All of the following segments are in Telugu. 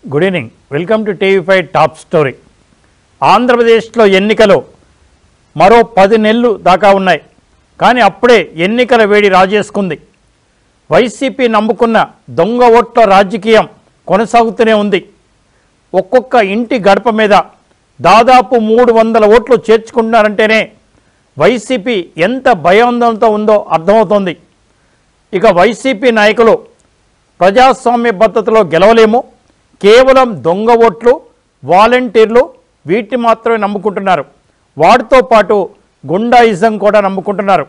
Good evening. Welcome to TV5 top story. ఆంధ్రప్రదేశ్లో ఎన్నికలు మరో 10 నెలలు దాకా ఉన్నాయి. కానీ అప్పుడే ఎన్నికల వేడి రాజేసుకుంది. వైసీపీ నమ్ముకున్న దొంగ ఓట్ల రాజకీయం కొనసాగుతూనే ఉంది. ఒక్కొక్క ఇంటి గడప మీద దాదాపు 300 ఓట్లు చేర్చుకుంటున్నారంటేనే వైసీపీ ఎంత భయాందోళనతో ఉందో అర్థమవుతోంది. ఇక వైసీపీ నాయకులు ప్రజాస్వామ్య పద్ధతిలో గెలవలేము, కేవలం దొంగ ఓట్లు, వాలంటీర్లు వీటిని మాత్రమే నమ్ముకుంటున్నారు. వాటితో పాటు గుండాయిజం కూడా నమ్ముకుంటున్నారు.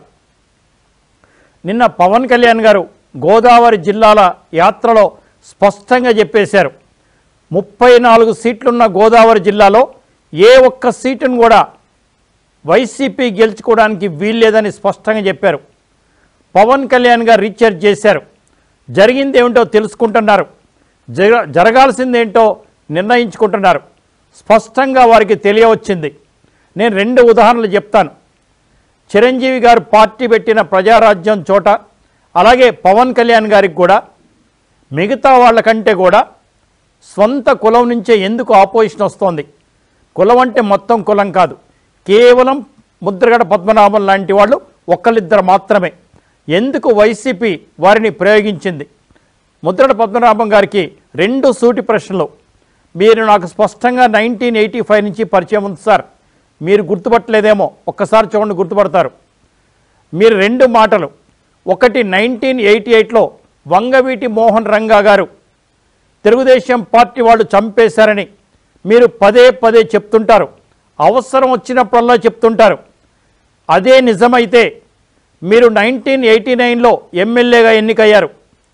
నిన్న పవన్ కళ్యాణ్ గారు గోదావరి జిల్లాల యాత్రలో స్పష్టంగా చెప్పేశారు. 34 సీట్లున్న గోదావరి జిల్లాలో ఏ ఒక్క సీటును కూడా వైసీపీ గెలుచుకోవడానికి వీల్లేదని స్పష్టంగా చెప్పారు. పవన్ కళ్యాణ్ గారు రీఛార్జ్ చేశారు. జరిగింది ఏమిటో తెలుసుకుంటున్నారు, జరగాల్సిందేంటో నిర్ణయించుకుంటున్నారు. స్పష్టంగా వారికి తెలియవచ్చింది. నేను 2 ఉదాహరణలు చెప్తాను. చిరంజీవి గారు పార్టీ పెట్టిన ప్రజారాజ్యం చోట, అలాగే పవన్ కళ్యాణ్ గారికి కూడా మిగతా వాళ్ళకంటే కూడా సొంత కులం నుంచే ఎందుకు ఆపోజిషన్ వస్తోంది? కులం అంటే మొత్తం కులం కాదు, కేవలం ముద్రగడ పద్మనాభం లాంటి వాళ్ళు ఒక్కళ్ళిద్దరు మాత్రమే. ఎందుకు వైసీపీ వారిని ప్రయోగించింది? ముద్రగడ పద్మనాభం గారికి 2 సూటి ప్రశ్నలు. మీరు నాకు స్పష్టంగా 1985 నుంచి పరిచయం ఉంది సార్, మీరు గుర్తుపట్టలేదేమో, ఒక్కసారి చూడండి గుర్తుపడతారు. మీరు 2 మాటలు. ఒకటి, 1988లో వంగవీటి మోహన్ రంగా గారు తెలుగుదేశం పార్టీ వాళ్ళు చంపేశారని మీరు పదే పదే చెప్తుంటారు, అవసరం వచ్చినప్పుడల్లా చెప్తుంటారు. అదే నిజమైతే మీరు 1989లో ఎమ్మెల్యేగా ఎన్నికయ్యారు.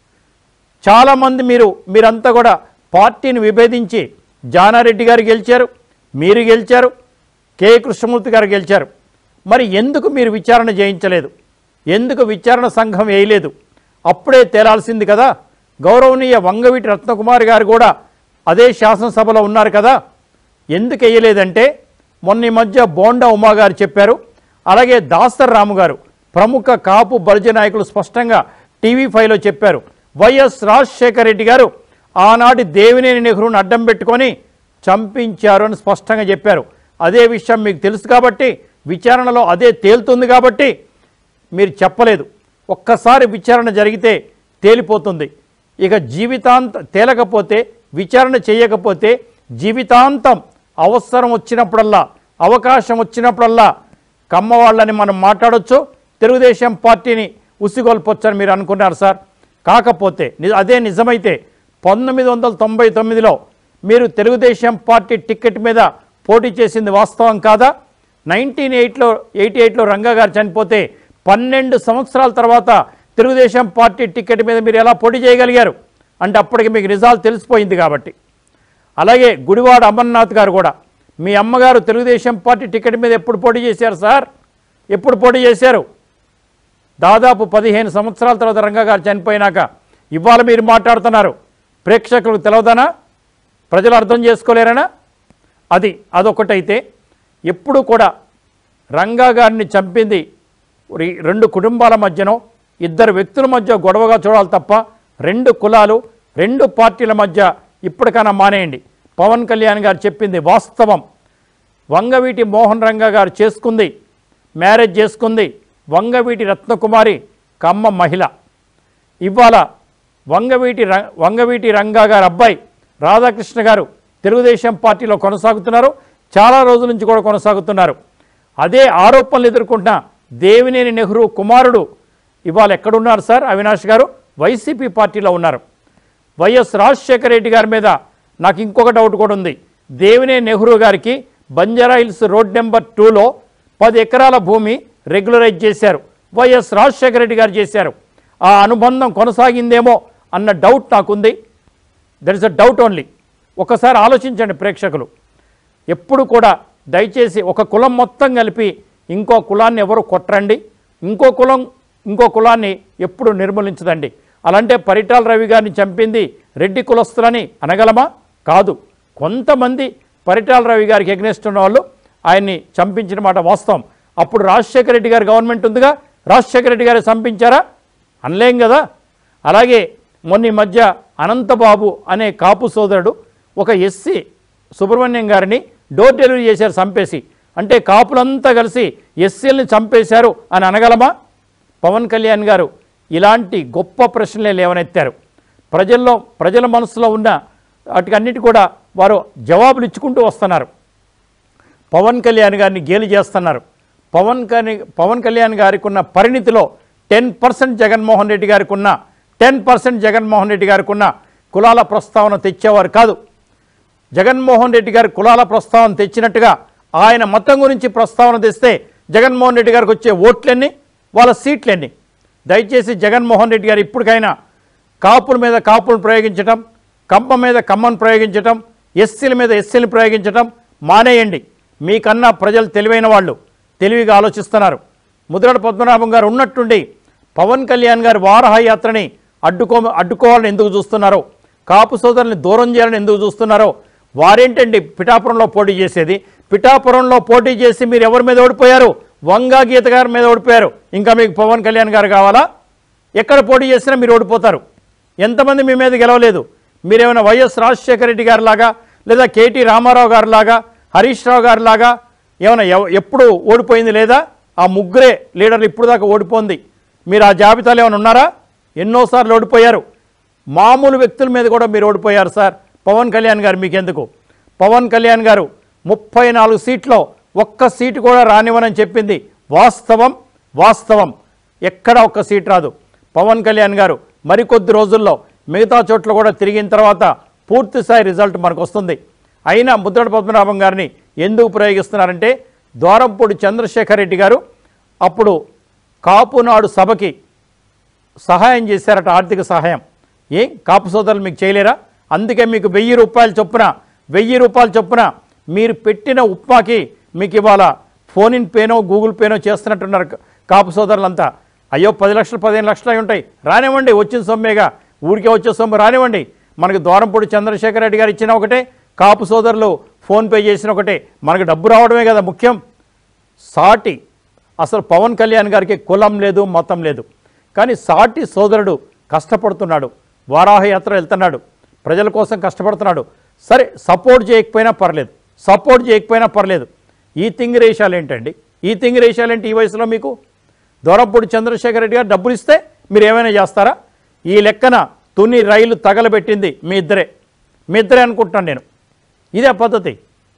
చాలామంది మీరంతా కూడా పార్టీని విభేదించి జానారెడ్డి గారు గెలిచారు, మీరు గెలిచారు, కె కృష్ణమూర్తి గారు గెలిచారు. మరి ఎందుకు మీరు విచారణ చేయించలేదు? ఎందుకు విచారణ సంఘం వేయలేదు? అప్పుడే తేలాల్సింది కదా. గౌరవనీయ వంగవీటి రత్నకుమార్ గారు కూడా అదే శాసనసభలో ఉన్నారు కదా. ఎందుకు వేయలేదంటే మొన్న ఈ మధ్య బోండా ఉమా గారు చెప్పారు, అలాగే దాసర్ రాము గారు ప్రముఖ కాపు బలిజ నాయకులు స్పష్టంగా TV5లో చెప్పారు. వైఎస్ రాజశేఖర రెడ్డి గారు ఆనాటి దేవినేని నెహ్రూను అడ్డం పెట్టుకొని చంపించారు అని స్పష్టంగా చెప్పారు. అదే విషయం మీకు తెలుసు కాబట్టి, విచారణలో అదే తేలుతుంది కాబట్టి మీరు చెప్పలేదు. ఒక్కసారి విచారణ జరిగితే తేలిపోతుంది. ఇక జీవితాంతం తేలకపోతే, విచారణ చేయకపోతే జీవితాంతం అవసరం వచ్చినప్పుడల్లా, అవకాశం వచ్చినప్పుడల్లా కమ్మవాళ్ళని మనం మాట్లాడొచ్చు, తెలుగుదేశం పార్టీని ఉసిగొల్పొచ్చని మీరు అనుకున్నారు సార్. కాకపోతే అదే నిజమైతే 1999లో మీరు తెలుగుదేశం పార్టీ టికెట్ మీద పోటీ చేసింది వాస్తవం కాదా? 1988లో రంగా గారు చనిపోతే 12 సంవత్సరాల తర్వాత తెలుగుదేశం పార్టీ టికెట్ మీద మీరు ఎలా పోటీ చేయగలిగారు? అంటే అప్పటికి మీకు నిజాలు తెలిసిపోయింది కాబట్టి. అలాగే గుడివాడ అమర్నాథ్ గారు కూడా, మీ అమ్మగారు తెలుగుదేశం పార్టీ టికెట్ మీద ఎప్పుడు పోటీ చేశారు సార్? ఎప్పుడు పోటీ చేశారు? దాదాపు 15 సంవత్సరాల తర్వాత రంగా గారు చనిపోయినాక ఇవాళ మీరు మాట్లాడుతున్నారు. ప్రేక్షకులకు తెలవదనా? ప్రజలు అర్థం చేసుకోలేరనా? అదొకటైతే, ఎప్పుడు కూడా రంగా గారిని చంపింది 2 కుటుంబాల మధ్యనో 2 వ్యక్తుల మధ్య గొడవగా చూడాలి తప్ప 2 కులాలు 2 పార్టీల మధ్య ఇప్పటికైనా మానేయండి. పవన్ కళ్యాణ్ గారు చెప్పింది వాస్తవం. వంగవీటి మోహన్ రంగా గారు మ్యారేజ్ చేసుకుంది వంగవీటి రత్నకుమారి కమ్మ మహిళ. ఇవాళ వంగవీటి రంగా గారు అబ్బాయి రాధాకృష్ణ గారు తెలుగుదేశం పార్టీలో కొనసాగుతున్నారు, చాలా రోజుల నుంచి కూడా కొనసాగుతున్నారు. అదే ఆరోపణలు ఎదుర్కొంటున్న దేవినేని నెహ్రూ కుమారుడు ఇవాళ ఎక్కడున్నారు సార్? అవినాష్ గారు వైసీపీ పార్టీలో ఉన్నారు. వైఎస్ రాజశేఖర రెడ్డి గారి మీద నాకు ఇంకొక డౌట్ కూడా ఉంది. దేవినేని నెహ్రూ గారికి బంజారా హిల్స్ రోడ్ నెంబర్ 2లో 10 ఎకరాల భూమి రెగ్యులరైజ్ చేశారు, వైఎస్ రాజశేఖర రెడ్డి గారు చేశారు. ఆ అనుబంధం కొనసాగిందేమో అన్న డౌట్ నాకుంది. That is a doubt only. ఒకసారి ఆలోచించండి ప్రేక్షకులు. ఎప్పుడు కూడా దయచేసి ఒక కులం మొత్తం కలిపి ఇంకో కులాన్ని ఎవరు కొట్టరండి, ఇంకో కులాన్ని ఎప్పుడు నిర్మూలించదండి. అలాంటే పరిటాల రవి గారిని చంపింది రెడ్డి కులస్తులని అనగలమా? కాదు. కొంతమంది పరిటాల రవి గారికి ఎగ్నెస్ట్ ఉన్న వాళ్ళు ఆయన్ని చంపించిన మాట వాస్తవం. అప్పుడు రాజశేఖర రెడ్డి గారి గవర్నమెంట్ ఉందిగా, రాజశేఖర రెడ్డి గారు చంపించారా? అనలేం కదా. అలాగే మొన్న ఈ మధ్య అనంతబాబు అనే కాపు సోదరుడు ఒక ఎస్సీ సుబ్రహ్మణ్యం గారిని డోర్ డెలివరీ చేశారు చంపేసి. అంటే కాపులంతా కలిసి ఎస్సీలని చంపేశారు అని అనగలమా? పవన్ కళ్యాణ్ గారు ఇలాంటి గొప్ప ప్రశ్నలే లేవనెత్తారు. ప్రజల మనసులో ఉన్న వాటికన్నిటి కూడా వారు జవాబులు ఇచ్చుకుంటూ వస్తున్నారు. పవన్ కళ్యాణ్ గారిని గేలి చేస్తున్నారు. పవన్ కళ్యాణ్ గారికి ఉన్న పరిణితిలో 10% జగన్మోహన్ రెడ్డి గారికి ఉన్న 10% జగన్మోహన్ రెడ్డి గారికి ఉన్న కులాల ప్రస్తావన తెచ్చేవారు కాదు. జగన్మోహన్ రెడ్డి గారు కులాల ప్రస్తావన తెచ్చినట్టుగా ఆయన మతం గురించి ప్రస్తావన తెస్తే జగన్మోహన్ రెడ్డి గారికి వచ్చే ఓట్లెన్ని, వాళ్ళ సీట్లెన్ని? దయచేసి జగన్మోహన్ రెడ్డి గారు ఇప్పటికైనా కాపుల మీద కాపులను ప్రయోగించటం, కమ్మ మీద కమ్మను ప్రయోగించటం, ఎస్సీల మీద ఎస్సీలను ప్రయోగించటం మానేయండి. మీకన్నా ప్రజలు తెలివైన వాళ్ళు, తెలివిగా ఆలోచిస్తున్నారు. ముద్రగడ పద్మనాభం గారు ఉన్నట్టుండి పవన్ కళ్యాణ్ గారు వారాహయాత్రని అడ్డుకోవాలని ఎందుకు చూస్తున్నారో, కాపు సోదరుల్ని దూరం చేయాలని ఎందుకు చూస్తున్నారో, వారేంటండి పిఠాపురంలో పోటీ చేసేది? పిఠాపురంలో పోటీ చేసి మీరు ఎవరి మీద ఓడిపోయారు? వంగా గీత గారి మీద ఓడిపోయారు. ఇంకా మీకు పవన్ కళ్యాణ్ గారు కావాలా? ఎక్కడ పోటీ చేసినా మీరు ఓడిపోతారు. ఎంతమంది మీ మీద గెలవలేదు? మీరేమైనా వైఎస్ రాజశేఖర రెడ్డి గారి లాగా, లేదా కేటీ రామారావు గారి లాగా, హరీష్ రావు గారి లాగా ఏమైనా ఎప్పుడు ఓడిపోయింది లేదా? ఆ ముగ్గురే లీడర్లు ఇప్పుడు దాకా ఓడిపోయింది. మీరు ఆ జాబితాలో ఏమైనా ఉన్నారా? ఎన్నోసార్లు ఓడిపోయారు. మామూలు వ్యక్తుల మీద కూడా మీరు ఓడిపోయారు సార్. పవన్ కళ్యాణ్ గారు మీకెందుకు? పవన్ కళ్యాణ్ గారు 34 సీట్లో ఒక్క సీటు కూడా రానివ్వనని చెప్పింది వాస్తవం. ఎక్కడ ఒక్క సీటు రాదు. పవన్ కళ్యాణ్ గారు మరికొద్ది రోజుల్లో మిగతా చోట్ల కూడా తిరిగిన తర్వాత పూర్తిస్థాయి రిజల్ట్ మనకు వస్తుంది. అయినా ముద్రగడ పద్మనాభం గారిని ఎందుకు ప్రయోగిస్తున్నారంటే, ద్వారంపూడి చంద్రశేఖర్ రెడ్డి గారు అప్పుడు కాపునాడు సభకి సహాయం చేశారట, ఆర్థిక సహాయం. కాపు సోదరులు మీకు చేయలేరా? అందుకే మీకు 1000 రూపాయలు చొప్పున మీరు పెట్టిన ఉప్మాకి మీకు ఇవాళ ఫోన్ ఇన్ పేనో గూగుల్ పేనో చేస్తున్నట్టున్నారు కాపు సోదరులంతా. అయ్యో 10 లక్షలు 15 లక్షలు అయి ఉంటాయి, రానివ్వండి, వచ్చిన సొమ్మేగా, ఊరికే వచ్చే సొమ్ము రానివ్వండి. మనకు ద్వారంపూడి చంద్రశేఖర్ రెడ్డి గారు ఇచ్చిన ఒకటే, కాపు సోదరులు ఫోన్పే చేసిన ఒకటే, మనకు డబ్బు రావడమే కదా ముఖ్యం. సాటి అసలు పవన్ కళ్యాణ్ గారికి కులం లేదు, మతం లేదు. కానీ సాటి సోదరుడు కష్టపడుతున్నాడు, వారాహయాత్ర వెళ్తున్నాడు, ప్రజల కోసం కష్టపడుతున్నాడు. సరే సపోర్ట్ చేయకపోయినా పర్లేదు. ఈ తింగిరేషాలు ఏంటండి? ఈ వయసులో మీకు? దొరపూడి చంద్రశేఖర్ రెడ్డి గారు డబ్బులు ఇస్తే మీరు ఏమైనా చేస్తారా? ఈ లెక్కన తుని రైలు తగలబెట్టింది మీ ఇద్దరే అనుకుంటున్నాను నేను. ఇదే పద్ధతి.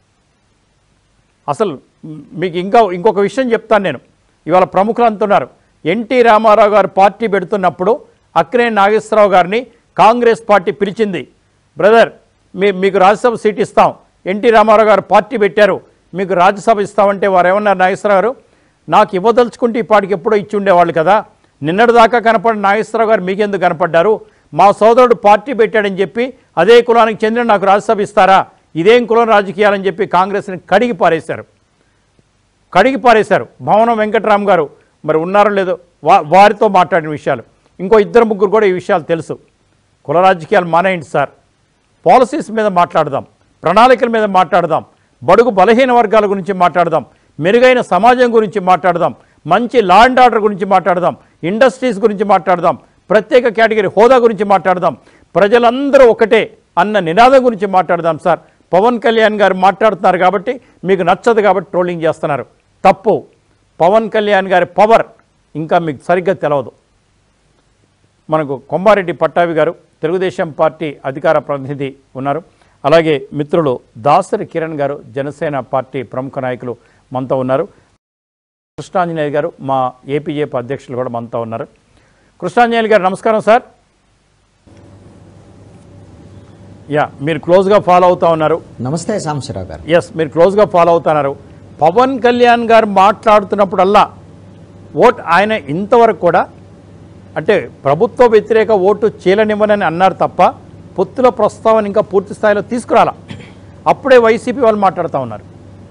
అసలు మీకు ఇంకొక విషయం చెప్తాను నేను. ఇవాళ ప్రముఖులు అంటున్నారు, ఎన్టీ రామారావు గారు పార్టీ పెడుతున్నప్పుడు అక్కినేని నాగేశ్వరరావు గారిని కాంగ్రెస్ పార్టీ పిలిచింది. బ్రదర్, మీకు రాజ్యసభ సీట్ ఇస్తాం, ఎన్టీ రామారావు గారు పార్టీ పెట్టారు, మీకు రాజ్యసభ ఇస్తామంటే వారు ఏమన్నారు? నాగేశ్వరరావు గారు, నాకు ఇవ్వదలుచుకుంటే ఈ పార్టీకి ఎప్పుడో ఇచ్చి ఉండేవాళ్ళు కదా, నిన్నటిదాకా కనపడిన నాగేశ్వరరావు గారు మీకెందుకు కనపడ్డారు? మా సోదరుడు పార్టీ పెట్టాడని చెప్పి అదే కులానికి చెందిన నాకు రాజ్యసభ ఇస్తారా? ఇదేం కులం రాజకీయాలని చెప్పి కాంగ్రెస్ని కడిగి పారేశారు. భవనం వెంకటరామ్ గారు మరి ఉన్నారో లేదో, వారితో మాట్లాడిన విషయాలు, ఇంకో 2-3 కూడా ఈ విషయాలు తెలుసు. కుల రాజకీయాలు మానేయండి సార్. పాలసీస్ మీద మాట్లాడదాం, ప్రణాళికల మీద మాట్లాడదాం, బడుగు బలహీన వర్గాల గురించి మాట్లాడదాం, మెరుగైన సమాజం గురించి మాట్లాడదాం, మంచి లా అండ్ ఆర్డర్ గురించి మాట్లాడదాం, ఇండస్ట్రీస్ గురించి మాట్లాడదాం, ప్రత్యేక కేటగిరీ హోదా గురించి మాట్లాడదాం, ప్రజలందరూ ఒకటే అన్న నినాదం గురించి మాట్లాడదాం సార్. పవన్ కళ్యాణ్ గారు మాట్లాడుతున్నారు కాబట్టి మీకు నచ్చదు కాబట్టి ట్రోలింగ్ చేస్తున్నారు. తప్పు. పవన్ కళ్యాణ్ గారి పవర్ ఇంకా మీకు సరిగ్గా తెలవదు. మనకు కొమ్మారెడ్డి పట్టాభి గారు తెలుగుదేశం పార్టీ అధికార ప్రతినిధి ఉన్నారు. అలాగే మిత్రులు దాసరి కిరణ్ గారు జనసేన పార్టీ ప్రముఖ నాయకులు మనతో ఉన్నారు. కృష్ణాంజనేయ గారు మా ఏపీజేపీ అధ్యక్షులు కూడా మనతో ఉన్నారు. కృష్ణాంజనేయ గారు నమస్కారం సార్. మీరు క్లోజ్గా ఫాలో అవుతూ ఉన్నారు. నమస్తే సాంబశివరావు గారు. మీరు క్లోజ్గా ఫాలో అవుతున్నారు. పవన్ కళ్యాణ్ గారు మాట్లాడుతున్నప్పుడల్లా ఆయన ఇంతవరకు కూడా అంటే ప్రభుత్వ వ్యతిరేక ఓటు చీలనివ్వనని అన్నారు తప్ప పొత్తుల ప్రస్తావన ఇంకా పూర్తి స్థాయిలో తీసుకురాల. అప్పుడే వైసీపీ వాళ్ళు మాట్లాడుతూ ఉన్నారు.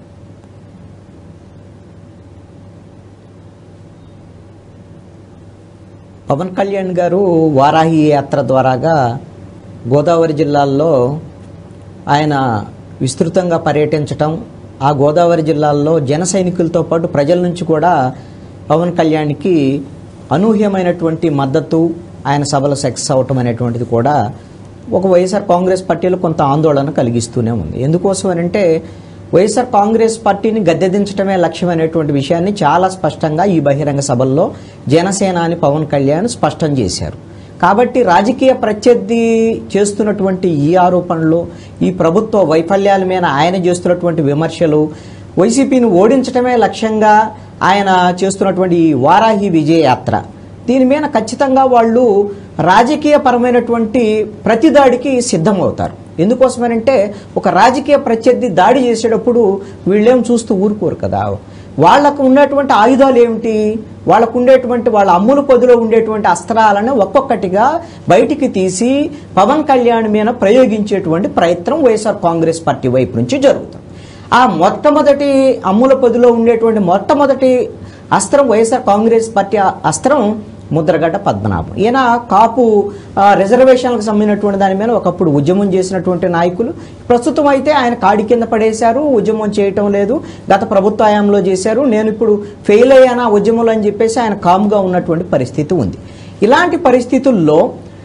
పవన్ కళ్యాణ్ గారు వారాహి యాత్ర ద్వారాగా గోదావరి జిల్లాల్లో ఆయన విస్తృతంగా పర్యటించటం, ఆ గోదావరి జిల్లాల్లో జన సైనికులతో పాటు ప్రజల నుంచి కూడా పవన్ కళ్యాణ్కి అనూహ్యమైనటువంటి మద్దతు, ఆయన సభలు సక్సెస్ అవటం అనేటువంటిది కూడా ఒక వైఎస్ఆర్ కాంగ్రెస్ పార్టీలో కొంత ఆందోళన కలిగిస్తూనే ఉంది. ఎందుకోసం అంటే వైఎస్ఆర్ కాంగ్రెస్ పార్టీని గద్దెదించడమే లక్ష్యం అనేటువంటి విషయాన్ని చాలా స్పష్టంగా ఈ బహిరంగ సభల్లో జనసేనాని పవన్ కళ్యాణ్ స్పష్టం చేశారు. కాబట్టి రాజకీయ ప్రత్యర్థి చేస్తున్నటువంటి ఈ ఆరోపణలు, ఈ ప్రభుత్వ వైఫల్యాల మీద ఆయన చేస్తున్నటువంటి విమర్శలు, వైసీపీని ఓడించడమే లక్ష్యంగా ఆయన చేస్తున్నటువంటి ఈ వారాహి విజయయాత్ర, దీని మీద ఖచ్చితంగా వాళ్ళు రాజకీయపరమైనటువంటి ప్రతిదాడికి సిద్ధమవుతారు. ఎందుకోసమనంటే ఒక రాజకీయ ప్రత్యర్థి దాడి చేసేటప్పుడు వీళ్ళేం చూస్తూ ఊరుకోరు కదా. వాళ్లకు ఉన్నటువంటి ఆయుధాలు ఏమిటి, వాళ్ళకు ఉండేటువంటి వాళ్ళ అమ్ముల పొదిలో ఉండేటువంటి అస్త్రాలను ఒక్కొక్కటిగా బయటికి తీసి పవన్ కళ్యాణ్ మీద ప్రయోగించేటువంటి ప్రయత్నం వైఎస్ఆర్ కాంగ్రెస్ పార్టీ వైపు నుంచి జరుగుతుంది. ఆ మొట్టమొదటి అమ్ముల పొదిలో ఉండేటువంటి మొట్టమొదటి అస్త్రం వైఎస్ఆర్ కాంగ్రెస్ పార్టీ అస్త్రం ముద్రగడ్డ పద్మనాభం. ఈయన కాపు రిజర్వేషన్లకు సంబంధించినటువంటి దాని మీద ఒకప్పుడు ఉద్యమం చేసినటువంటి నాయకులు. ప్రస్తుతం అయితే ఆయన కాడి కింద పడేశారు, ఉద్యమం చేయటం లేదు, గత ప్రభుత్వ హయాంలో చేశారు, నేను ఇప్పుడు ఫెయిల్ అయ్యానా ఉద్యమంలో అని చెప్పేసి ఆయన కామ్గా ఉన్నటువంటి పరిస్థితి ఉంది. ఇలాంటి పరిస్థితుల్లో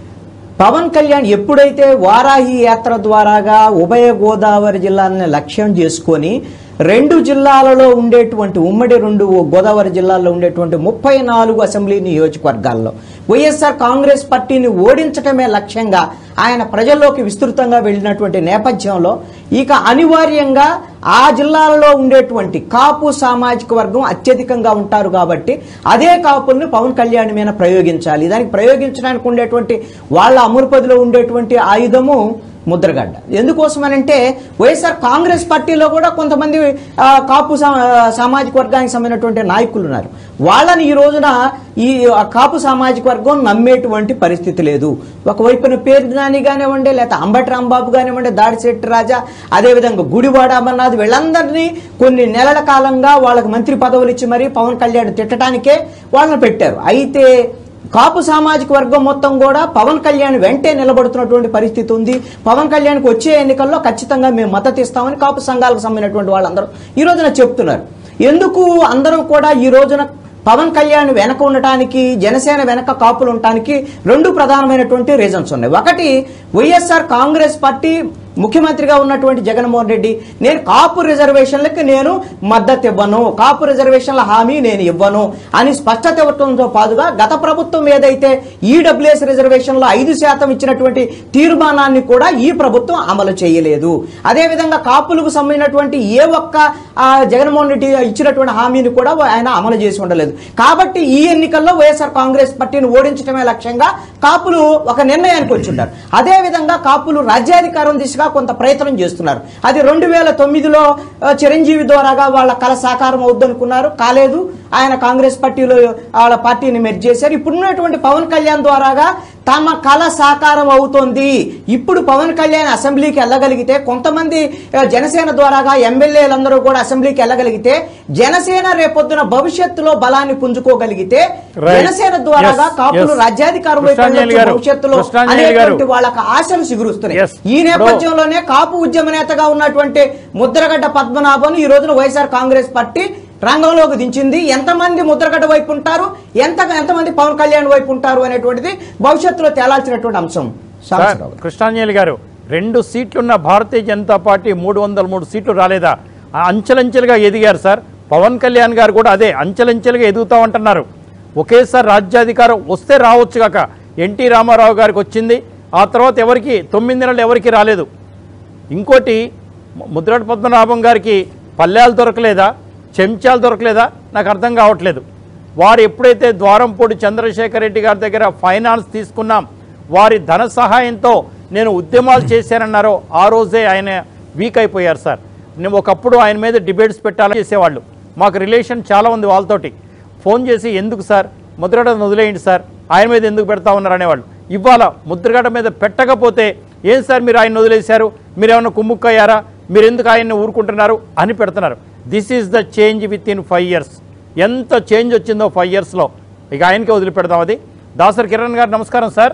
పవన్ కళ్యాణ్ ఎప్పుడైతే వారాహి యాత్ర ద్వారాగా ఉభయ గోదావరి జిల్లాలని లక్ష్యం చేసుకొని 2 జిల్లాలలో ఉండేటువంటి ఉమ్మడి 2 గోదావరి జిల్లాల్లో ఉండేటువంటి 34 అసెంబ్లీ నియోజకవర్గాల్లో వైఎస్ఆర్ కాంగ్రెస్ పార్టీని ఓడించటమే లక్ష్యంగా ఆయన ప్రజల్లోకి విస్తృతంగా వెళ్ళినటువంటి నేపథ్యంలో ఇక అనివార్యంగా ఆ జిల్లాలలో ఉండేటువంటి కాపు సామాజిక వర్గం అత్యధికంగా ఉంటారు కాబట్టి అదే కాపుల్ని పవన్ కళ్యాణ్ మీద ప్రయోగించాలి. దానికి ప్రయోగించడానికి ఉండేటువంటి వాళ్ళ అమరుపదిలో ఉండేటువంటి ఆయుధము ముద్రగడ్డ. ఎందుకోసమనంటే వైఎస్ఆర్ కాంగ్రెస్ పార్టీలో కూడా కొంతమంది కాపు సామాజిక వర్గానికి సంబంధించినటువంటి నాయకులు ఉన్నారు. వాళ్ళని ఈ రోజున ఈ కాపు సామాజిక వర్గం నమ్మేటువంటి పరిస్థితి లేదు. ఒకవైపున పేరు నాని కానివ్వండి, లేకపోతే అంబటి రాంబాబు కానివ్వండి, దాడిశెట్టి రాజా, అదేవిధంగా గుడివాడ అమర్నాథ్, వీళ్ళందరినీ కొన్ని నెలల కాలంగా వాళ్ళకి మంత్రి పదవులు ఇచ్చి మరీ పవన్ కళ్యాణ్ తిట్టడానికే వాళ్ళని పెట్టారు. అయితే కాపు సామాజిక వర్గం మొత్తం కూడా పవన్ కళ్యాణ్ వెంటే నిలబడుతున్నటువంటి పరిస్థితి ఉంది. పవన్ కళ్యాణ్కి వచ్చే ఎన్నికల్లో ఖచ్చితంగా మేము మద్దతు ఇస్తామని కాపు సంఘాలకు సంబంధించినటువంటి వాళ్ళందరూ ఈ రోజున చెప్తున్నారు. ఎందుకు అందరం కూడా ఈ రోజున పవన్ కళ్యాణ్ వెనక ఉండటానికి, జనసేన వెనక కాపులు ఉండటానికి 2 ప్రధానమైనటువంటి రీజన్స్ ఉన్నాయి. ఒకటి, వైఎస్ఆర్ కాంగ్రెస్ పార్టీ ముఖ్యమంత్రిగా ఉన్నటువంటి జగన్మోహన్ రెడ్డి నేను కాపు రిజర్వేషన్లకు నేను మద్దతు ఇవ్వను, కాపు రిజర్వేషన్ల హామీ నేను ఇవ్వను అని స్పష్టత ఇవ్వడంతో పాటుగా గత ప్రభుత్వం ఏదైతే ఈడబ్ల్యూఎస్ రిజర్వేషన్లో 5% ఇచ్చినటువంటి తీర్మానాన్ని కూడా ఈ ప్రభుత్వం అమలు చేయలేదు. అదేవిధంగా కాపులకు సంబంధించినటువంటి ఏ ఒక్క జగన్మోహన్ రెడ్డి ఇచ్చినటువంటి హామీని కూడా ఆయన అమలు చేసి ఉండలేదు. కాబట్టి ఈ ఎన్నికల్లో వైఎస్ఆర్ కాంగ్రెస్ పార్టీని ఓడించడమే లక్ష్యంగా కాపులు ఒక నిర్ణయానికి వచ్చుంటారు. అదేవిధంగా కాపులు రాజ్యాధికారం దిశగా కొంత ప్రయత్నం చేస్తున్నారు. అది 2009లో చిరంజీవి ద్వారాగా వాళ్ళ కళ సాకారం అవుద్దనుకున్నారు, కాలేదు. ఆయన కాంగ్రెస్ పార్టీలో వాళ్ళ పార్టీని మెర్జ్ చేశారు. ఇప్పుడున్నటువంటి పవన్ కళ్యాణ్ ద్వారాగా తమ కళ సాకారం అవుతోంది. ఇప్పుడు పవన్ కళ్యాణ్ అసెంబ్లీకి వెళ్ళగలిగితే, కొంతమంది జనసేన ద్వారాగా ఎమ్మెల్యేలందరూ కూడా అసెంబ్లీకి వెళ్ళగలిగితే, జనసేన రేపొద్దున భవిష్యత్తులో బలాన్ని పుంజుకోగలిగితే, జనసేన ద్వారాగా కాపులు రాజ్యాధికారం భవిష్యత్తులో అనేటువంటి వాళ్ళకి ఆశలు సిగురుస్తున్నాయి. ఈ నేపథ్యంలోనే కాపు ఉద్యమ నేతగా ఉన్నటువంటి ముద్రగడ్డ పద్మనాభన్ ఈ రోజున వైఎస్ఆర్ కాంగ్రెస్ పార్టీ రంగంలోకి దించింది. ఎంతమంది ముద్రగడ్డ వైపు ఉంటారు, ఎంతమంది పవన్ కళ్యాణ్ వైపు ఉంటారు అనేటువంటిది భవిష్యత్తులో తేలాల్సినటువంటి అంశం. కృష్ణాంజలి గారు, 2 సీట్లున్న భారతీయ జనతా పార్టీ 303 సీట్లు రాలేదా? అంచెలంచెలుగా ఎదిగారు సార్. పవన్ కళ్యాణ్ గారు కూడా అదే అంచెలంచెలుగా ఎదుగుతామంటున్నారు. ఒకేసారి రాజ్యాధికారం వస్తే రావచ్చు కాక ఎన్టీ రామారావు గారికి వచ్చింది, ఆ తర్వాత ఎవరికి 9 నెలలు ఎవరికి రాలేదు. ఇంకోటి, ముద్రగడ్డ పద్మనాభం గారికి పల్లెలు దొరకలేదా, చెంచాలు దొరకలేదా, నాకు అర్థం కావట్లేదు. వారు ఎప్పుడైతే ద్వారంపూడి చంద్రశేఖర్ రెడ్డి గారి దగ్గర ఫైనాన్స్ తీసుకున్నాం, వారి ధన సహాయంతో నేను ఉద్యమాలు చేశానన్నారో ఆ రోజే ఆయన వీక్ అయిపోయారు సార్. నేను ఒకప్పుడు ఆయన మీద డిబేట్స్ పెట్టాలని చేసేవాళ్ళు, మాకు రిలేషన్ చాలా ఉంది వాళ్ళతోటి. ఫోన్ చేసి ఎందుకు సార్ ముద్రగడ్డను వదిలేయండి సార్, ఆయన మీద ఎందుకు పెడతా ఉన్నారు అనేవాళ్ళు. ఇవాళ ముద్రగడ్డ మీద పెట్టకపోతే ఏం సార్ మీరు ఆయన వదిలేశారు, మీరు ఏమైనా కుమ్ముక్కయ్యారా, మీరు ఎందుకు ఆయన్ని ఊరుకుంటున్నారు అని పెడుతున్నారు. This is the change with in 5 years. ఎంత చేంజ్ వచ్చిందో 5 yearsలో, ఇక ఆయనకే వదిలిపెడతాం. అది దాసరి కిరణ్ గారు నమస్కారం సార్.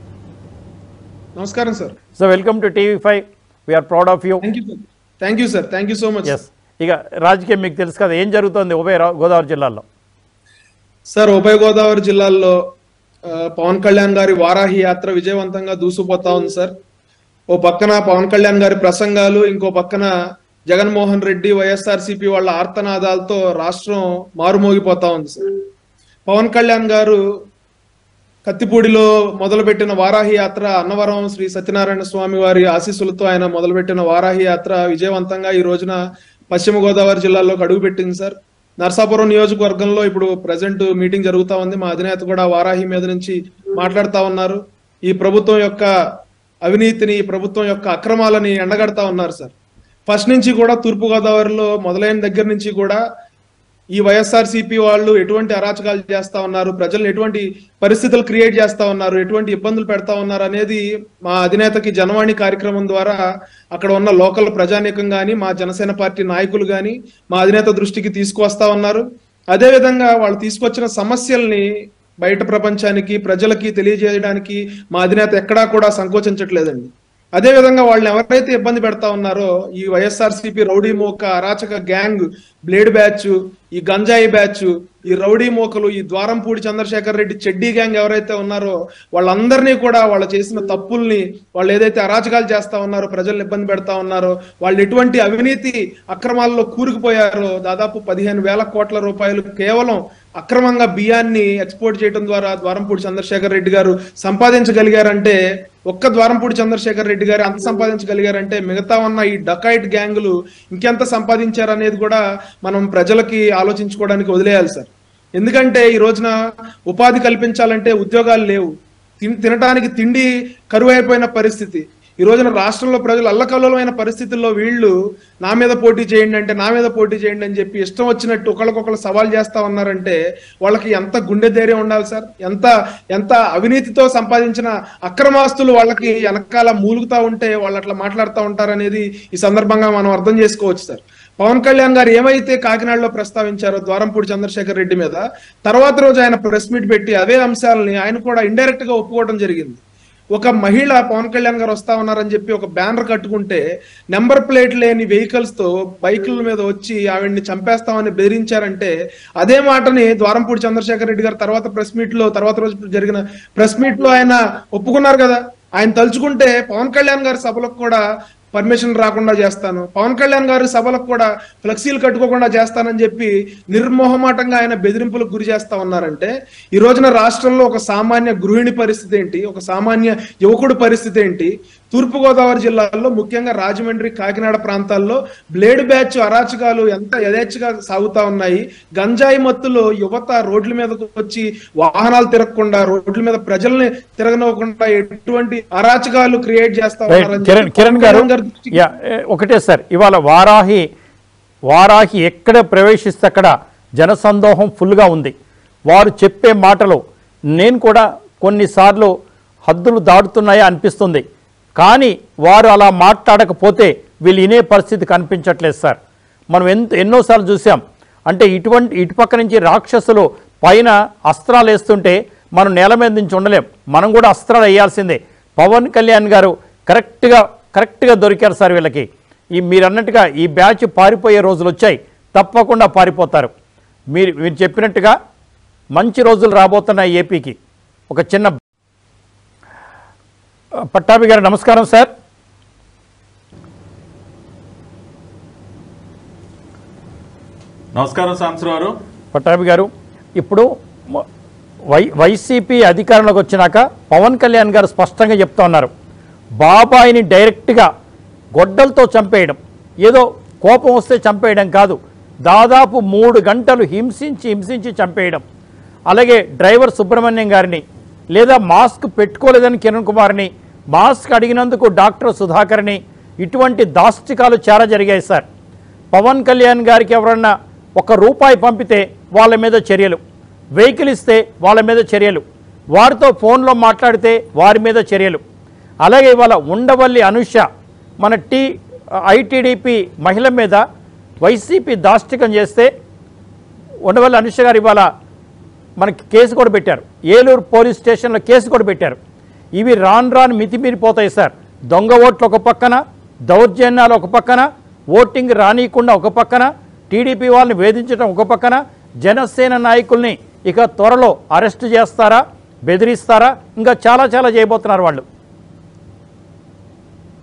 నమస్కారం sir. So welcome to TV5. We're proud of you. Thank you sir, thank you so much. Yes, ఇక రాజకీయం మీకు తెలుసు కదా, ఏం జరుగుతుంది ఉభయ గోదావరి జిల్లాల్లో? సార్, ఉభయ గోదావరి జిల్లాల్లో పవన్ కళ్యాణ్ గారి వారాహి యాత్ర విజయవంతంగా దూసుకుపోతా ఉంది సార్. ఓ పక్కన పవన్ కళ్యాణ్ గారి ప్రసంగాలు, ఇంకో పక్కన జగన్మోహన్ రెడ్డి వైఎస్ఆర్సీపీ వాళ్ళ ఆర్తనాదాలతో రాష్ట్రం మారుమోగిపోతా ఉంది సార్. పవన్ కళ్యాణ్ గారు కత్తిపూడిలో మొదలుపెట్టిన వారాహి యాత్ర, అన్నవరం శ్రీ సత్యనారాయణ స్వామి వారి ఆశీస్సులతో ఆయన మొదలుపెట్టిన వారాహి యాత్ర విజయవంతంగా ఈ రోజున పశ్చిమ గోదావరి జిల్లాలోకి అడుగుపెట్టింది సార్. నర్సాపురం నియోజకవర్గంలో ఇప్పుడు ప్రజెంట్ మీటింగ్ జరుగుతా ఉంది. మా అధినేత కూడా వారాహి మీద నుంచి మాట్లాడుతా ఉన్నారు. ఈ ప్రభుత్వం యొక్క అవినీతిని, ఈ ప్రభుత్వం యొక్క అక్రమాలని ఎండగడతా ఉన్నారు సార్. ఫస్ట్ నుంచి కూడా తూర్పు గోదావరిలో మొదలైన దగ్గర నుంచి కూడా ఈ వైఎస్ఆర్సీపీ వాళ్ళు ఎటువంటి అరాచకాలు చేస్తా ఉన్నారు, ప్రజలను ఎటువంటి పరిస్థితులు క్రియేట్ చేస్తా ఉన్నారు, ఎటువంటి ఇబ్బందులు పెడతా ఉన్నారు అనేది మా అధినేతకి జనవాణి కార్యక్రమం ద్వారా అక్కడ ఉన్న లోకల్ ప్రజానీకం కానీ, మా జనసేన పార్టీ నాయకులు కానీ మా అధినేత దృష్టికి తీసుకువస్తా ఉన్నారు. అదేవిధంగా వాళ్ళు తీసుకొచ్చిన సమస్యల్ని బయట ప్రపంచానికి, ప్రజలకి తెలియజేయడానికి మా అధినేత ఎక్కడా కూడా సంకోచించట్లేదండి. అదేవిధంగా వాళ్ళని ఎవరైతే ఇబ్బంది పెడతా ఉన్నారో ఈ వైఎస్ఆర్సీపీ రౌడీ మోక అరాచక గ్యాంగ్, బ్లేడ్ బ్యాచ్, ఈ గంజాయి బ్యాచ్, ఈ రౌడీ మోకలు, ఈ ద్వారంపూడి చంద్రశేఖర్ రెడ్డి చెడ్డీ గ్యాంగ్ ఎవరైతే ఉన్నారో వాళ్ళందరినీ కూడా వాళ్ళు చేసిన తప్పుల్ని, వాళ్ళు ఏదైతే అరాచకాలు చేస్తా ఉన్నారో, ప్రజల్ని ఇబ్బంది పెడతా ఉన్నారో, వాళ్ళు ఎటువంటి అవినీతి అక్రమాల్లో కూరుకుపోయారో, దాదాపు 15,000 కోట్ల రూపాయలు కేవలం అక్రమంగా బియ్యాన్ని ఎక్స్పోర్ట్ చేయడం ద్వారా ద్వారంపూడి చంద్రశేఖర్ రెడ్డి గారు సంపాదించగలిగారంటే, ఒక్క ద్వారంపూడి చంద్రశేఖర్ రెడ్డి గారు అంత సంపాదించగలిగారంటే మిగతా ఉన్న ఈ డకాయిట్ గ్యాంగులు ఇంకెంత సంపాదించారనేది కూడా మనం ప్రజలకి ఆలోచించుకోవడానికి వదిలేయాలి సార్. ఎందుకంటే ఈ రోజున ఉపాధి కల్పించాలంటే ఉద్యోగాలు లేవు, తినటానికి తిండి కరువైపోయిన పరిస్థితి. ఈ రోజున రాష్ట్రంలో ప్రజలు అల్లకల్లోలమైన పరిస్థితుల్లో వీళ్ళు నా మీద పోటీ చేయండి అంటే నా మీద పోటీ చేయండి అని చెప్పి ఇష్టం వచ్చినట్టు ఒకరికొకరు సవాల్ చేస్తా ఉన్నారంటే వాళ్ళకి ఎంత గుండె ధైర్యం ఉండాలి సార్. ఎంత అవినీతితో సంపాదించిన అక్రమాస్తులు వాళ్ళకి వెనకాల మూలుగుతా ఉంటే వాళ్ళు అట్లా మాట్లాడుతూ ఉంటారనేది ఈ సందర్భంగా మనం అర్థం చేసుకోవచ్చు సార్. పవన్ కళ్యాణ్ గారు ఏమైతే కాకినాడలో ప్రస్తావించారో ద్వారంపూడి చంద్రశేఖర్ రెడ్డి మీద, తర్వాత రోజు ఆయన ప్రెస్ మీట్ పెట్టి అదే అంశాలని ఆయన కూడా ఇండైరెక్ట్ గా ఒప్పుకోవడం జరిగింది. ఒక మహిళ పవన్ కళ్యాణ్ గారు వస్తా ఉన్నారని చెప్పి ఒక బ్యానర్ కట్టుకుంటే నెంబర్ ప్లేట్ లేని వెహికల్స్ తో బైకుల మీద వచ్చి ఆవిడ్ని చంపేస్తామని బెదిరించారంటే అదే మాటని ద్వారంపూడి చంద్రశేఖర్ రెడ్డి గారు తర్వాత రోజు జరిగిన ప్రెస్ మీట్ లో ఆయన ఒప్పుకున్నారు కదా. ఆయన తలుచుకుంటే పవన్ కళ్యాణ్ గారి సభలకు కూడా పర్మిషన్ రాకుండా చేస్తాను, పవన్ కళ్యాణ్ గారి సభలకు కూడా ఫ్లెక్సీలు కట్టుకోకుండా చేస్తానని చెప్పి నిర్మోహమాటంగా ఆయన బెదిరింపులకు గురి చేస్తా ఉన్నారంటే ఈ రోజున రాష్ట్రంలో ఒక సామాన్య గృహిణి పరిస్థితి ఏంటి, ఒక సామాన్య యువకుడి పరిస్థితి ఏంటి? తూర్పుగోదావరి జిల్లాలో ముఖ్యంగా రాజమండ్రి, కాకినాడ ప్రాంతాల్లో బ్లేడ్ బ్యాచ్ అరాచకాలు ఎంత యథేచ్ఛగా సాగుతా ఉన్నాయి. గంజాయి మత్తులో యువత రోడ్ల మీదకు వచ్చి వాహనాలు తిరగకుండా, రోడ్ల మీద ప్రజల్ని తిరగనివ్వకుండా ఎటువంటి అరాచకాలు క్రియేట్ చేస్తా ఉన్నారు. కిరణ్ గారు ఒకటే సార్, ఇవాళ వారాహి ఎక్కడ ప్రవేశిస్తే అక్కడ జనసందోహం ఫుల్గా ఉంది. వారు చెప్పే మాటలు నేను కూడా కొన్నిసార్లు హద్దులు దాటుతున్నాయా అనిపిస్తుంది. కానీ వారు అలా మాట్లాడకపోతే వీళ్ళు వినే పరిస్థితి కనిపించట్లేదు సార్. మనం ఎన్నోసార్లు చూసాం. అంటే ఇటుపక్క నుంచి రాక్షసులు పైన అస్త్రాలు వేస్తుంటే మనం నేల మీద నుంచి ఉండలేం, మనం కూడా అస్త్రాలు వేయాల్సిందే. పవన్ కళ్యాణ్ గారు కరెక్ట్గా దొరికారు సార్ వీళ్ళకి. మీరు అన్నట్టుగా ఈ బ్యాచ్ పారిపోయే రోజులు వచ్చాయి, తప్పకుండా పారిపోతారు. మీరు చెప్పినట్టుగా మంచి రోజులు రాబోతున్నాయి ఏపీకి. ఒక చిన్న పట్టాభి గారు నమస్కారం సార్. నమస్కారం సాంసరావు. పట్టాభి గారు, ఇప్పుడు వైసీపీ అధికారంలోకి వచ్చినాక పవన్ కళ్యాణ్ గారు స్పష్టంగా చెప్తా ఉన్నారు, బాబాయిని డైరెక్ట్గా గొడ్డలతో చంపేయడం, ఏదో కోపం వస్తే చంపేయడం కాదు, దాదాపు 3 గంటలు హింసించి చంపేయడం. అలాగే డ్రైవర్ సుబ్రహ్మణ్యం గారిని, లేదా మాస్క్ పెట్టుకోలేదని కిరణ్ కుమార్ని, మాస్క్ అడిగినందుకు డాక్టర్ సుధాకర్ని, ఇటువంటి దాష్టికాలు చాలా జరిగాయి సార్. పవన్ కళ్యాణ్ గారికి ఎవరన్నా ₹1 పంపితే వాళ్ళ మీద చర్యలు, వెహికల్ ఇస్తే వాళ్ళ మీద చర్యలు, వారితో ఫోన్లో మాట్లాడితే వారి మీద చర్యలు. అలాగే ఇవాళ ఉండవల్లి అనుష, మన ఐటీడీపీ మహిళ మీద వైసీపీ దాష్టికం చేస్తే ఉండవల్లి అనుష గారు ఇవాళ మనకి కేసు కూడా పెట్టారు, ఏలూరు పోలీస్ స్టేషన్లో కేసు కూడా పెట్టారు. ఇవి రాను మితిమీరిపోతాయి సార్. దొంగ ఓట్లు ఒక పక్కన, దౌర్జన్యాలు ఒక పక్కన, ఓటింగ్ రానియకుండా ఒక పక్కన, టీడీపీ వాళ్ళని వేధించడం ఒక పక్కన, జనసేన నాయకుల్ని ఇక త్వరలో అరెస్టు చేస్తారా, బెదిరిస్తారా, ఇంకా చాలా చేయబోతున్నారు వాళ్ళు.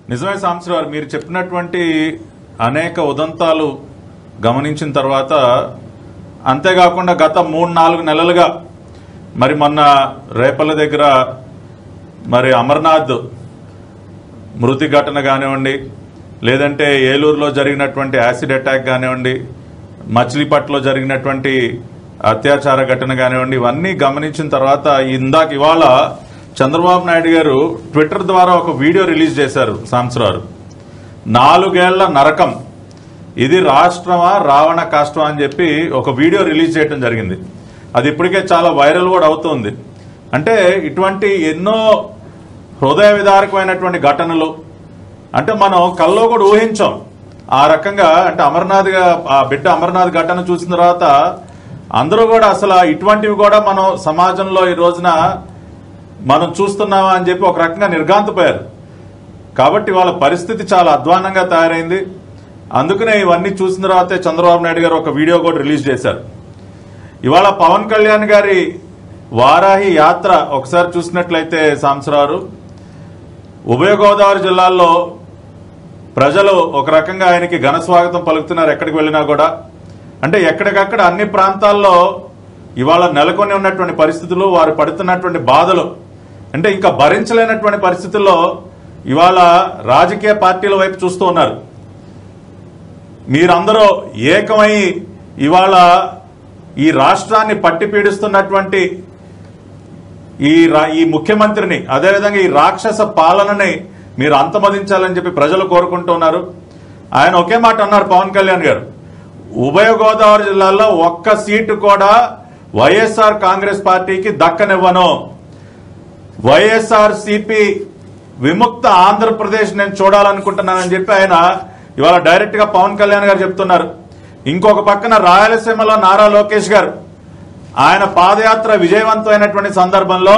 నిజమే సాంబశివరావు, మీరు చెప్పినటువంటి అనేక ఉదంతాలు గమనించిన తర్వాత, అంతేకాకుండా గత 3-4 నెలలుగా మరి మొన్న రేపల్ల దగ్గర మరి అమర్నాథ్ మృతి ఘటన కానివ్వండి, లేదంటే ఏలూరులో జరిగినటువంటి యాసిడ్ అటాక్ కానివ్వండి, మచిలీపట్నంలో జరిగినటువంటి అత్యాచార ఘటన కానివ్వండి, ఇవన్నీ గమనించిన తర్వాత ఇవాళ చంద్రబాబు నాయుడు గారు ట్విట్టర్ ద్వారా ఒక వీడియో రిలీజ్ చేశారు. సాంబశివరావు, 4 ఏళ్ల నరకం, ఇది రాష్ట్రమా రావణ కాష్టమా అని చెప్పి ఒక వీడియో రిలీజ్ చేయడం జరిగింది. అది ఇప్పటికే చాలా వైరల్ కూడా అవుతుంది. అంటే ఇటువంటి ఎన్నో హృదయ విదారకమైనటువంటి ఘటనలు అంటే మనం కల్లో కూడా ఊహించాం ఆ రకంగా. అంటే ఆ బిడ్డ అమర్నాథ్ ఘటన చూసిన తర్వాత అందరూ కూడా అసలు ఇటువంటివి కూడా మనం సమాజంలో ఈ రోజున మనం చూస్తున్నామా అని చెప్పి ఒక రకంగా నిర్ఘాంతపోయారు. కాబట్టి వాళ్ళ పరిస్థితి చాలా అధ్వానంగా తయారైంది. అందుకనే ఇవన్నీ చూసిన తర్వాతే చంద్రబాబు నాయుడు గారు ఒక వీడియో కూడా రిలీజ్ చేశారు. ఇవాళ పవన్ కళ్యాణ్ గారి వారాహి యాత్ర ఒకసారి చూసినట్లయితే సాంబశివరావు, ఉభయ గోదావరి జిల్లాల్లో ప్రజలు ఒక రకంగా ఆయనకి ఘన స్వాగతం పలుకుతున్నారు ఎక్కడికి వెళ్ళినా కూడా. అంటే ఎక్కడికక్కడ అన్ని ప్రాంతాల్లో ఇవాళ నెలకొని ఉన్నటువంటి పరిస్థితులు, వారు పడుతున్నటువంటి బాధలు అంటే ఇంకా భరించలేనటువంటి పరిస్థితుల్లో ఇవాళ రాజకీయ పార్టీల వైపు చూస్తూ ఉన్నారు. మీరందరూ ఏకమై ఇవాళ ఈ రాష్ట్రాన్ని పట్టి పీడిస్తున్నటువంటి ఈ ముఖ్యమంత్రిని, అదేవిధంగా ఈ రాక్షస పాలనని మీరు అంతమొదించాలని చెప్పి ప్రజలు కోరుకుంటున్నారు. ఆయన ఒకే మాట అన్నారు పవన్ కళ్యాణ్ గారు, ఉభయ గోదావరి జిల్లాల్లో ఒక్క సీటు కూడా వైఎస్ఆర్ కాంగ్రెస్ పార్టీకి దక్కనివ్వను, వైఎస్ఆర్ సిపి విముక్త ఆంధ్రప్రదేశ్ నేను చూడాలనుకుంటున్నానని చెప్పి ఆయన ఇవాళ డైరెక్ట్ గా పవన్ కళ్యాణ్ గారు చెప్తున్నారు. ఇంకొక పక్కన రాయలసీమలో నారా లోకేష్ గారు ఆయన పాదయాత్ర విజయవంతమైనటువంటి సందర్భంలో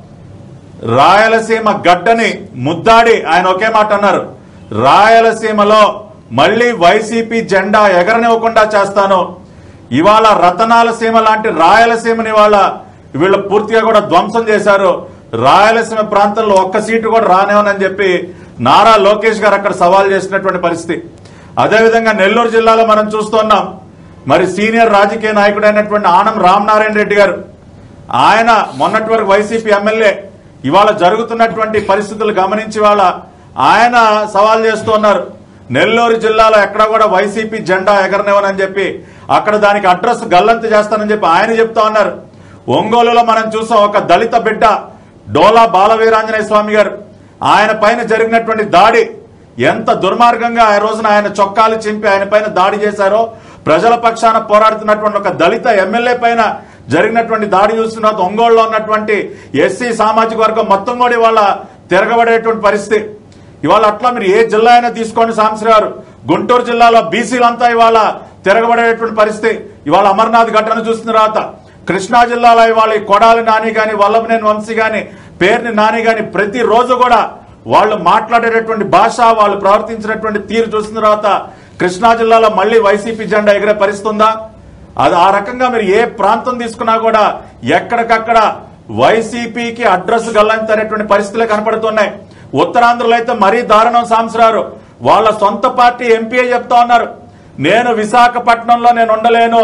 రాయలసీమ గడ్డని ముద్దాడి ఆయన ఒకే మాట అన్నారు, రాయలసీమలో మళ్లీ వైసీపీ జెండా ఎగరనివ్వకుండా చేస్తాను. ఇవాళ రతనాల సీమ లాంటి రాయలసీమని వీళ్ళు పూర్తిగా కూడా ధ్వంసం చేశారు. రాయలసీమ ప్రాంతంలో ఒక్క సీటు కూడా రానివ్వనని చెప్పి నారా లోకేష్ గారు అక్కడ సవాల్ చేసినటువంటి పరిస్థితి. అదేవిధంగా నెల్లూరు జిల్లాలో మనం చూస్తున్నాం, మరి సీనియర్ రాజకీయ నాయకుడైనటువంటి ఆనం రామనారాయణ రెడ్డి గారు, ఆయన మొన్నటి వరకు వైసీపీ ఎమ్మెల్యే, ఇవాళ జరుగుతున్నటువంటి పరిస్థితులు గమనించి ఆయన సవాల్ చేస్తూ ఉన్నారు, నెల్లూరు జిల్లాలో ఎక్కడ కూడా వైసీపీ జెండా ఎగరనివ్వనని చెప్పి అక్కడ దానికి అడ్రస్ గల్లంతు చేస్తానని చెప్పి ఆయన చెప్తా ఉన్నారు. ఒంగోలులో మనం చూసాం, ఒక దళిత బిడ్డ డోలా బాలవీరాంజనేయ స్వామి గారు, ఆయన పైన జరిగినటువంటి దాడి ఎంత దుర్మార్గంగా ఆ రోజున ఆయన చొక్కాలు చింపి ఆయన పైన దాడి చేశారో, ప్రజల పక్షాన పోరాడుతున్నటువంటి ఒక దళిత ఎమ్మెల్యే పైన జరిగినటువంటి దాడి చూస్తున్న ఒంగోలులో ఉన్నటువంటి ఎస్సీ సామాజిక వర్గం మొత్తం కూడా ఇవాళ తిరగబడేటువంటి పరిస్థితి. ఇవాళ అట్లా మీరు ఏ జిల్లా అయినా తీసుకోండి సాంబశివరావు, గుంటూరు జిల్లాలో బీసీలంతా ఇవాళ తిరగబడేటువంటి పరిస్థితి. ఇవాళ అమర్నాథ్ ఘటన చూసిన తర్వాత కృష్ణా జిల్లాలో ఇవాళ కొడాలి నాని గాని, వల్లభనేని వంశీ గాని, పేర్ని నాని గాని ప్రతిరోజు కూడా వాళ్ళు మాట్లాడేటటువంటి భాష, వాళ్ళు ప్రవర్తించినటువంటి తీరు చూసిన తర్వాత కృష్ణా జిల్లాలో మళ్లీ వైసీపీ జెండా ఎగిరే పరిస్థితి ఉందా? అది ఆ రకంగా మీరు ఏ ప్రాంతం తీసుకున్నా కూడా ఎక్కడికక్కడ వైసీపీకి అడ్రస్ గల్లంతనేటువంటి పరిస్థితులే కనపడుతున్నాయి. ఉత్తరాంధ్రలో అయితే మరీ దారుణం సాంబశివరావు, వాళ్ళ సొంత పార్టీ ఎంపీ చెప్తా ఉన్నారు, నేను విశాఖపట్నంలో నేను ఉండలేను.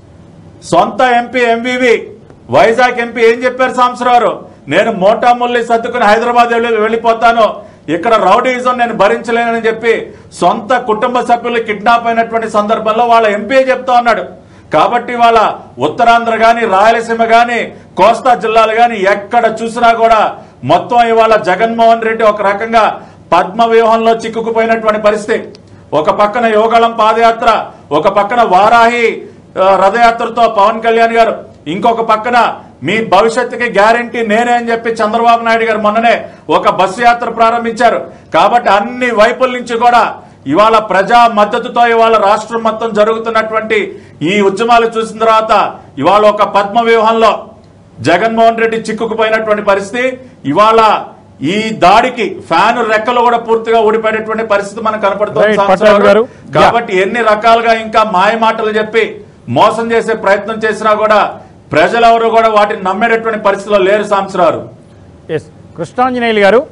సొంత ఎంపీ ఎంవివి వైజాగ్ ఎంపీ ఏం చెప్పారు సాంబశివరావు, నేను మోటాముల్లి సర్దుకుని హైదరాబాద్ వెళ్ళిపోతాను, ఇక్కడ రౌడీజం నేను భరించలేనని చెప్పి సొంత కుటుంబ సభ్యులు కిడ్నాప్ అయినటువంటి సందర్భంలో వాళ్ళ ఎంపీ చెప్తా ఉన్నాడు. కాబట్టి వాళ్ళ ఉత్తరాంధ్ర గాని, రాయలసీమ గాని, కోస్తా జిల్లాలు గాని ఎక్కడ చూసినా కూడా మొత్తం ఇవాళ జగన్మోహన్ రెడ్డి ఒక రకంగా పద్మ వ్యూహంలో చిక్కుకుపోయినటువంటి పరిస్థితి. ఒక పక్కన యోగాళం పాదయాత్ర, ఒక పక్కన వారాహి రథయాత్రతో పవన్ కళ్యాణ్ గారు, ఇంకొక పక్కన మీ భవిష్యత్తుకి గ్యారంటీ నేనే అని చెప్పి చంద్రబాబు నాయుడు గారు మొన్ననే ఒక బస్సు యాత్ర ప్రారంభించారు. కాబట్టి అన్ని వైపుల నుంచి కూడా ఇవాళ ప్రజా మద్దతుతో ఇవాళ రాష్ట్రం మొత్తం జరుగుతున్నటువంటి ఈ ఉద్యమాలు చూసిన తర్వాత ఇవాళ ఒక పద్మ వ్యూహంలో జగన్మోహన్ రెడ్డి చిక్కుకుపోయినటువంటి పరిస్థితి. ఇవాళ ఈ దాడికి ఫ్యాన్ రెక్కలు కూడా పూర్తిగా ఊడిపోయేటువంటి పరిస్థితి మనకు కనపడుతుంది. కాబట్టి ఎన్ని రకాలుగా ఇంకా మాయ మాటలు చెప్పి మోసం చేసే ప్రయత్నం చేసినా కూడా ప్రజలెవరు కూడా వాటిని నమ్మేటటువంటి పరిస్థితిలో లేరు సాంబశివరావు. కృష్ణాంజనేయులు గారు,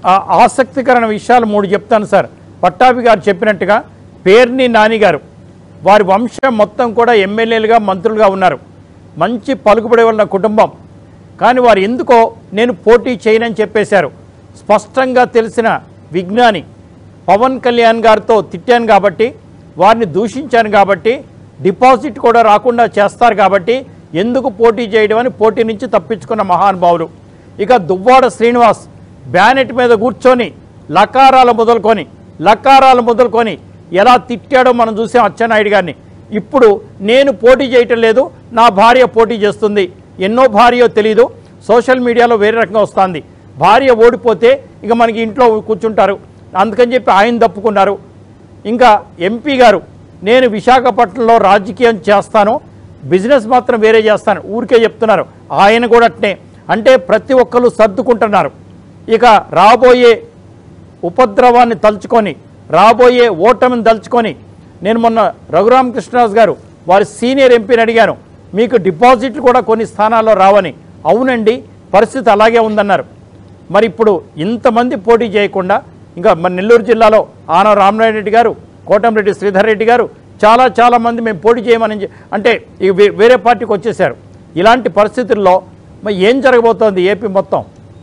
ఆసక్తికరమైన విషయాలు 3 చెప్తాను సార్. పట్టాభి గారు చెప్పినట్టుగా పేర్ని నాని గారు వారి వంశం మొత్తం కూడా ఎమ్మెల్యేలుగా మంత్రులుగా ఉన్నారు. మంచి పలుకుబడి ఉన్న కుటుంబం. కానీ వారు ఎందుకో నేను పోటీ చేయనని చెప్పేశారు. స్పష్టంగా తెలిసిన విజ్ఞాని పవన్ కళ్యాణ్ గారితో తిట్టాను కాబట్టి, వారిని దూషించాను కాబట్టి, డిపాజిట్ కూడా రాకుండా చేస్తారు కాబట్టి ఎందుకు పోటీ చేయడం అని పోటీ నుంచి తప్పించుకున్న మహానుభావులు. ఇక దువ్వాడ శ్రీనివాస్ బ్యానెట్ మీద కూర్చొని లకారాలు మొదలుకొని ఎలా తిట్టాడో మనం చూసాం అచ్చెన్నాయుడు గారిని. ఇప్పుడు నేను పోటీ చేయటం లేదు, నా భార్య పోటీ చేస్తుంది. ఎన్నో భార్యో తెలీదు, సోషల్ మీడియాలో వేరే రకంగా వస్తుంది. భార్య ఓడిపోతే ఇక మనకి ఇంట్లో కూర్చుంటారు, అందుకని చెప్పి ఆయన తప్పుకున్నారు. ఇంకా ఎంపీ గారు నేను విశాఖపట్నంలో రాజకీయం చేస్తాను, బిజినెస్ మాత్రం వేరే చేస్తాను ఊరికే చెప్తున్నారు. ఆయన కూడా అట్నే. అంటే ప్రతి ఒక్కరు సర్దుకుంటున్నారు. ఇక రాబోయే ఉపద్రవాన్ని తలుచుకొని, రాబోయే ఓటమిని తలుచుకొని, నేను మొన్న రఘురామకృష్ణరాజు గారు వారి సీనియర్ ఎంపీని అడిగాను, మీకు డిపాజిట్లు కూడా కొన్ని స్థానాల్లో రావని. అవునండి, పరిస్థితి అలాగే ఉందన్నారు. మరి ఇప్పుడు ఇంతమంది పోటీ చేయకుండా ఇంకా మన నెల్లూరు జిల్లాలో ఆన రామనారాయణ రెడ్డి గారు, కోటంరెడ్డి శ్రీధర్ రెడ్డి గారు చాలా మంది మేము పోటీ చేయమని అంటే వేరే పార్టీకి వచ్చేసారు. ఇలాంటి పరిస్థితుల్లో మరి ఏం జరగబోతోంది ఏపీ మొత్తం?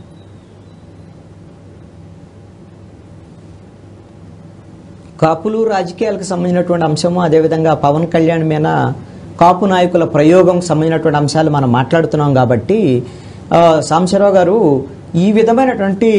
కాపులు రాజకీయాలకు సంబంధించినటువంటి అంశము, అదేవిధంగా పవన్ కళ్యాణ్ మీద కాపు నాయకుల ప్రయోగం సంబంధించినటువంటి అంశాలు మనం మాట్లాడుతున్నాం కాబట్టి సాంబశివరావు గారు, ఈ విధమైనటువంటి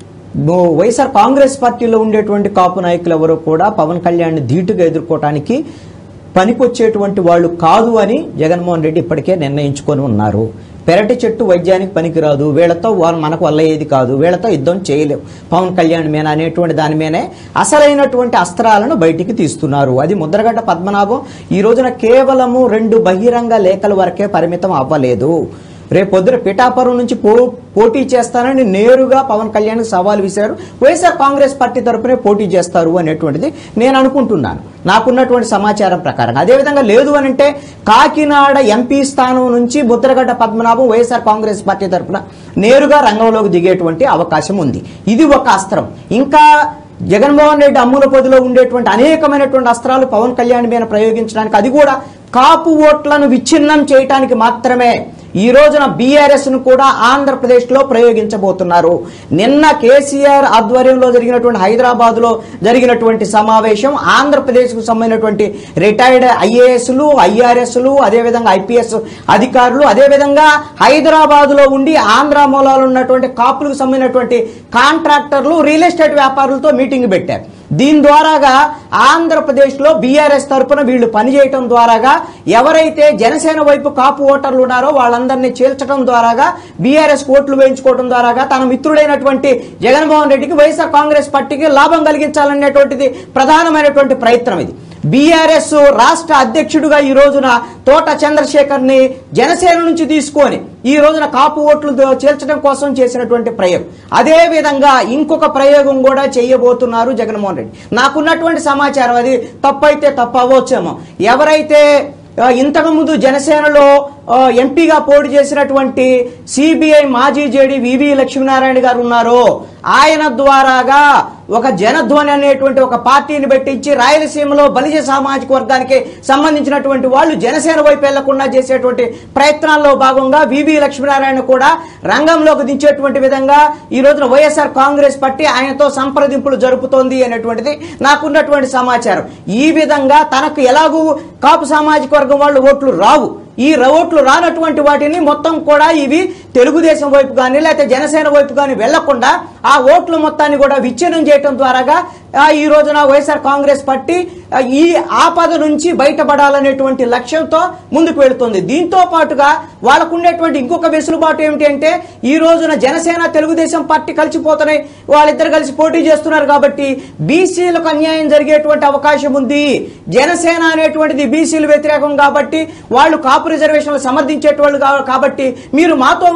వైఎస్ఆర్ కాంగ్రెస్ పార్టీలో ఉండేటువంటి కాపు నాయకులు ఎవరో కూడా పవన్ కళ్యాణ్ని ధీటుగా ఎదుర్కోవటానికి పనికొచ్చేటువంటి వాళ్ళు కాదు అని జగన్మోహన్ రెడ్డి ఇప్పటికే నిర్ణయించుకొని ఉన్నారు. పెరటి చెట్టు వైద్యానికి పనికిరాదు, వీళ్ళతో మనకు వల్ల ఏది కాదు, వీళ్ళతో యుద్ధం చేయలేవు పవన్ కళ్యాణ్ మీద అనేటువంటి దాని మీదనే అసలైనటువంటి అస్త్రాలను బయటికి తీస్తున్నారు. అది ముద్రగడ్డ పద్మనాభం ఈ రోజున కేవలము 2 బహిరంగ లేఖల వరకే పరిమితం అవ్వలేదు. రేపొద్దున పిఠాపురం నుంచి పోటీ చేస్తానని నేరుగా పవన్ కళ్యాణ్ సవాల్ విసిరారు. వైఎస్ఆర్ కాంగ్రెస్ పార్టీ తరఫునే పోటీ చేస్తారు అనేటువంటిది నేను అనుకుంటున్నాను, నాకున్నటువంటి సమాచారం ప్రకారం. అదేవిధంగా లేదు అని అంటే కాకినాడ ఎంపీ స్థానం నుంచి Mudragada Padmanabham YSR Congress party తరఫున నేరుగా రంగంలోకి దిగేటువంటి అవకాశం ఉంది. ఇది ఒక అస్త్రం. ఇంకా జగన్మోహన్ రెడ్డి అమ్ముల పొదిలో ఉండేటువంటి అనేకమైనటువంటి అస్త్రాలు పవన్ కళ్యాణ్ మీద ప్రయోగించడానికి, అది కూడా కాపు ఓట్లను విచ్ఛిన్నం చేయడానికి మాత్రమే ఈ రోజున బీఆర్ఎస్ ను కూడా ఆంధ్రప్రదేశ్ లో ప్రయోగించబోతున్నారు. నిన్న కేసీఆర్ ఆధ్వర్యంలో జరిగినటువంటి హైదరాబాద్ లో జరిగినటువంటి సమావేశం ఆంధ్రప్రదేశ్ కు సంబంధించినటువంటి రిటైర్డ్ ఐఏఎస్లు, ఐఆర్ఎస్లు, అదేవిధంగా ఐపీఎస్ అధికారులు, అదేవిధంగా హైదరాబాద్ లో ఉండి ఆంధ్ర మూలాలు ఉన్నటువంటి కాపులకు సంబంధించినటువంటి కాంట్రాక్టర్లు, రియల్ ఎస్టేట్ వ్యాపారులతో మీటింగ్ పెట్టారు. దీని ద్వారాగా ఆంధ్రప్రదేశ్ లో బీఆర్ఎస్ తరఫున వీళ్ళు పనిచేయటం ద్వారాగా ఎవరైతే జనసేన వైపు కాపు ఓటర్లు ఉన్నారో వాళ్ళందరినీ చేల్చడం ద్వారాగా, బీఆర్ఎస్ ఓట్లు వేయించుకోవడం ద్వారాగా తన మిత్రుడైనటువంటి జగన్మోహన్ రెడ్డికి వైఎస్ఆర్ కాంగ్రెస్ పార్టీకి లాభం కలిగించాలనేటువంటిది ప్రధానమైనటువంటి ప్రయత్నం. ఇది బీఆర్ఎస్ రాష్ట్ర అధ్యక్షుడిగా ఈ రోజున తోట చంద్రశేఖర్ ని జనసేన నుంచి తీసుకొని ఈ రోజున కాపు ఓట్లు చేర్చడం కోసం చేసినటువంటి ప్రయోగం. అదే విధంగా ఇంకొక ప్రయోగం కూడా చేయబోతున్నారు జగన్మోహన్ రెడ్డి. నాకున్నటువంటి సమాచారం, అది తప్పైతే తప్పు అవ్వచ్చేమో, ఎవరైతే ఇంతకుముందు జనసేనలో ఎంపీగా పోటీ చేసినటువంటి సిబిఐ మాజీ జేడీ వివి లక్ష్మీనారాయణ గారు ఉన్నారో ఆయన ద్వారాగా ఒక జనధ్వని అనేటువంటి ఒక పార్టీని పెట్టించి రాయలసీమలో బలిజ సామాజిక వర్గానికి సంబంధించినటువంటి వాళ్ళు జనసేన వైపు వెళ్లకుండా చేసేటువంటి ప్రయత్నాల్లో భాగంగా వివి లక్ష్మీనారాయణ కూడా రంగంలోకి దించేటువంటి విధంగా ఈ రోజున వైఎస్ఆర్ కాంగ్రెస్ పార్టీ ఆయనతో సంప్రదింపులు జరుపుతోంది అనేటువంటిది నాకున్నటువంటి సమాచారం. ఈ విధంగా తనకు ఎలాగూ కాపు సామాజిక వర్గం వాళ్ళు ఓట్లు రావు, ఈ ఓట్లు రానటువంటి వాటిని మొత్తం కూడా ఇవి తెలుగుదేశం వైపు కానీ లేకపోతే జనసేన వైపు కానీ వెళ్లకుండా ఆ ఓట్ల మొత్తాన్ని కూడా విచ్ఛిన్నం చేయడం ద్వారాగా ఈ రోజున వైఎస్ఆర్ కాంగ్రెస్ పార్టీ ఈ ఆపద నుంచి బయటపడాలనేటువంటి లక్ష్యంతో ముందుకు వెళుతుంది. దీంతో పాటుగా వాళ్ళకు ఉండేటువంటి ఇంకొక వెసులుబాటు ఏమిటి అంటే ఈ రోజున జనసేన తెలుగుదేశం పార్టీ కలిసిపోతున్నాయి, వాళ్ళిద్దరు కలిసి పోటీ చేస్తున్నారు కాబట్టి బీసీలకు అన్యాయం జరిగేటువంటి అవకాశం ఉంది. జనసేన అనేటువంటిది బీసీలు వ్యతిరేకం కాబట్టి వాళ్ళు కాపు రిజర్వేషన్లు సమర్థించేటోళ్ళు కాబట్టి మీరు మాతో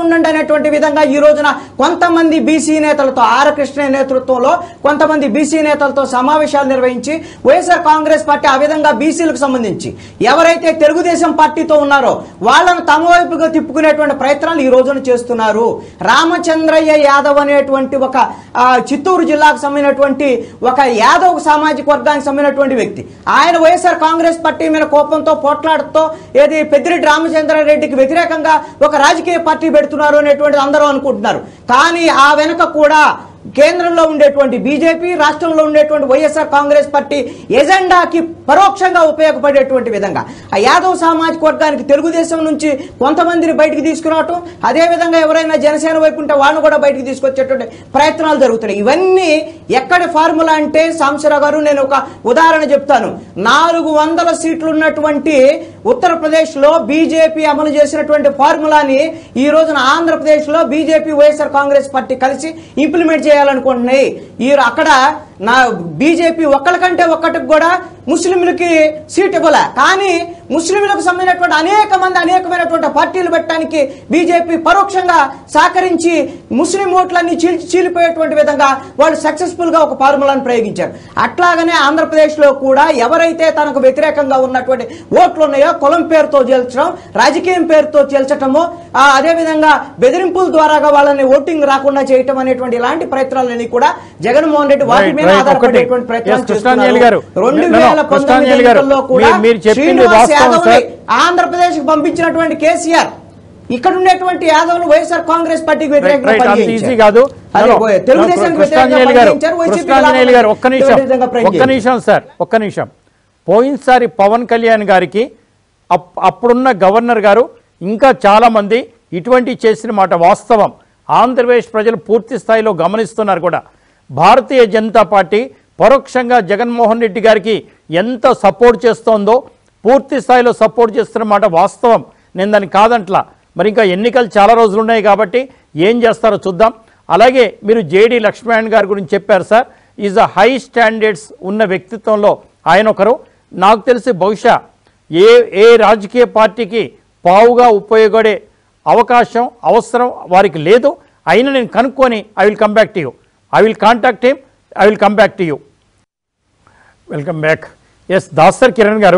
ఉండండి అనేటువంటి విధంగా ఈ రోజున కొంతమంది బీసీ నేతలతో ఆర్ కృష్ణ నేతృత్వంలో కొంతమంది బీసీ నేతలతో సమావేశాలు నిర్వహించి వైఎస్ఆర్ కాంగ్రెస్ పార్టీ ఆ విధంగా బీసీలకు సంబంధించి ఎవరైతే తెలుగుదేశం పార్టీతో ఉన్నారో వాళ్ళను తమ వైపుగా తిప్పుకునేటువంటి ప్రయత్నాలు ఈ రోజున చేస్తున్నారు. రామచంద్రయ్య యాదవ్ అనేటువంటి ఒక చిత్తూరు జిల్లాకు సంబంధించినటువంటి ఒక యాదవ్ సామాజిక వర్గానికి సంబంధించినటువంటి వ్యక్తి, ఆయన వైఎస్ఆర్ కాంగ్రెస్ పార్టీ మీద కోపంతో పోట్లాడుతూ ఏది పెద్దిరెడ్డి రామచంద్రారెడ్డికి వ్యతిరేకంగా ఒక రాజకీయ పార్టీ పెడుతున్నారు అనేటువంటిది అందరూ అనుకుంటున్నారు. కానీ ఆ వెనుక కూడా కేంద్రంలో ఉండేటువంటి బీజేపీ, రాష్ట్రంలో ఉండేటువంటి వైఎస్ఆర్ కాంగ్రెస్ పార్టీ ఎజెండాకి పరోక్షంగా ఉపయోగపడేటువంటి విధంగా ఆ యాదవ్ సామాజిక వర్గానికి తెలుగుదేశం నుంచి కొంతమందిని బయటికి తీసుకురావటం, అదేవిధంగా ఎవరైనా జనసేన వైపు ఉంటే వాళ్ళను కూడా బయటికి తీసుకొచ్చేటువంటి ప్రయత్నాలు జరుగుతున్నాయి. ఇవన్నీ ఎక్కడి ఫార్ములా అంటే సాంబశివరావు గారు, నేను ఒక ఉదాహరణ చెప్తాను. 400 సీట్లు ఉన్నటువంటి ఉత్తరప్రదేశ్లో బీజేపీ అమలు చేసినటువంటి ఫార్ములాని ఈ రోజున ఆంధ్రప్రదేశ్లో బీజేపీ వైఎస్ఆర్ కాంగ్రెస్ పార్టీ కలిసి ఇంప్లిమెంట్ చేయాలనుకుంటున్నాయి. అక్కడ నా బీజేపీ ఒక్కరికంటే ఒక్కటికి కూడా ముస్లింలకి సీట్ ఇవ్వలే, కానీ ముస్లింలకు సంబంధించినటువంటి అనేకమైనటువంటి పార్టీలు పెట్టడానికి బీజేపీ పరోక్షంగా సహకరించి ముస్లిం ఓట్లన్నీ చీలిపోయేటువంటి విధంగా వాళ్ళు సక్సెస్ఫుల్ గా ఒక ఫార్ములాను ప్రయోగించారు. అట్లాగనే ఆంధ్రప్రదేశ్లో కూడా ఎవరైతే తనకు వ్యతిరేకంగా ఉన్నటువంటి ఓట్లు ఉన్నాయో కులం పేరుతో చేల్చడం, రాజకీయం పేరుతో చేల్చటము, అదేవిధంగా బెదిరింపుల ద్వారాగా వాళ్ళని ఓటింగ్ రాకుండా చేయటం అనేటువంటి ఇలాంటి ప్రయత్నాలన్నీ కూడా జగన్మోహన్ రెడ్డి వాటి మీద ఆధారపడేటువంటి ప్రయత్నాలు చేస్తున్నారు. 2019 ఎన్నికల్లో కూడా శ్రీనివాస్ యాదవ్ని ఆంధ్రప్రదేశ్ కు పంపించినటువంటి కేసీఆర్ ఇక్కడ ఉండేటువంటి యాదవ్ను వైఎస్ఆర్ కాంగ్రెస్ పార్టీకి వ్యతిరేకంగా ఒక్క నిమిషం. పోయినసారి పవన్ కళ్యాణ్ గారికి అప్పుడున్న గవర్నర్ గారు ఇంకా చాలా మంది ఇటువంటి చేసిన మాట వాస్తవం. ఆంధ్రప్రదేశ్ ప్రజలు పూర్తి స్థాయిలో గమనిస్తున్నారు కూడా. భారతీయ జనతా పార్టీ పరోక్షంగా జగన్మోహన్ రెడ్డి గారికి ఎంత సపోర్ట్ చేస్తోందో పూర్తి స్థాయిలో సపోర్ట్ చేస్తున్నమాట వాస్తవం. నేను దాన్ని కాదంట్లా. మరి ఇంకా ఎన్నికలు చాలా రోజులు ఉన్నాయి కాబట్టి ఏం చేస్తారో చూద్దాం. అలాగే మీరు జేడి లక్ష్మణ్ గారి గురించి చెప్పారు sir. Is a high standards ఉన్న వ్యక్తిత్వంలో ఆయన ఒకరు. నాకు తెలిసి బహుశా ఏ రాజకీయ పార్టీకి పావుగా ఉపయోగపడే అవసరం వారికి లేదు. అయినా నేను కనుక్కొని I will come back to you. I will contact him. I will come back to you. Welcome back. Yes, Dasar Kiran garu,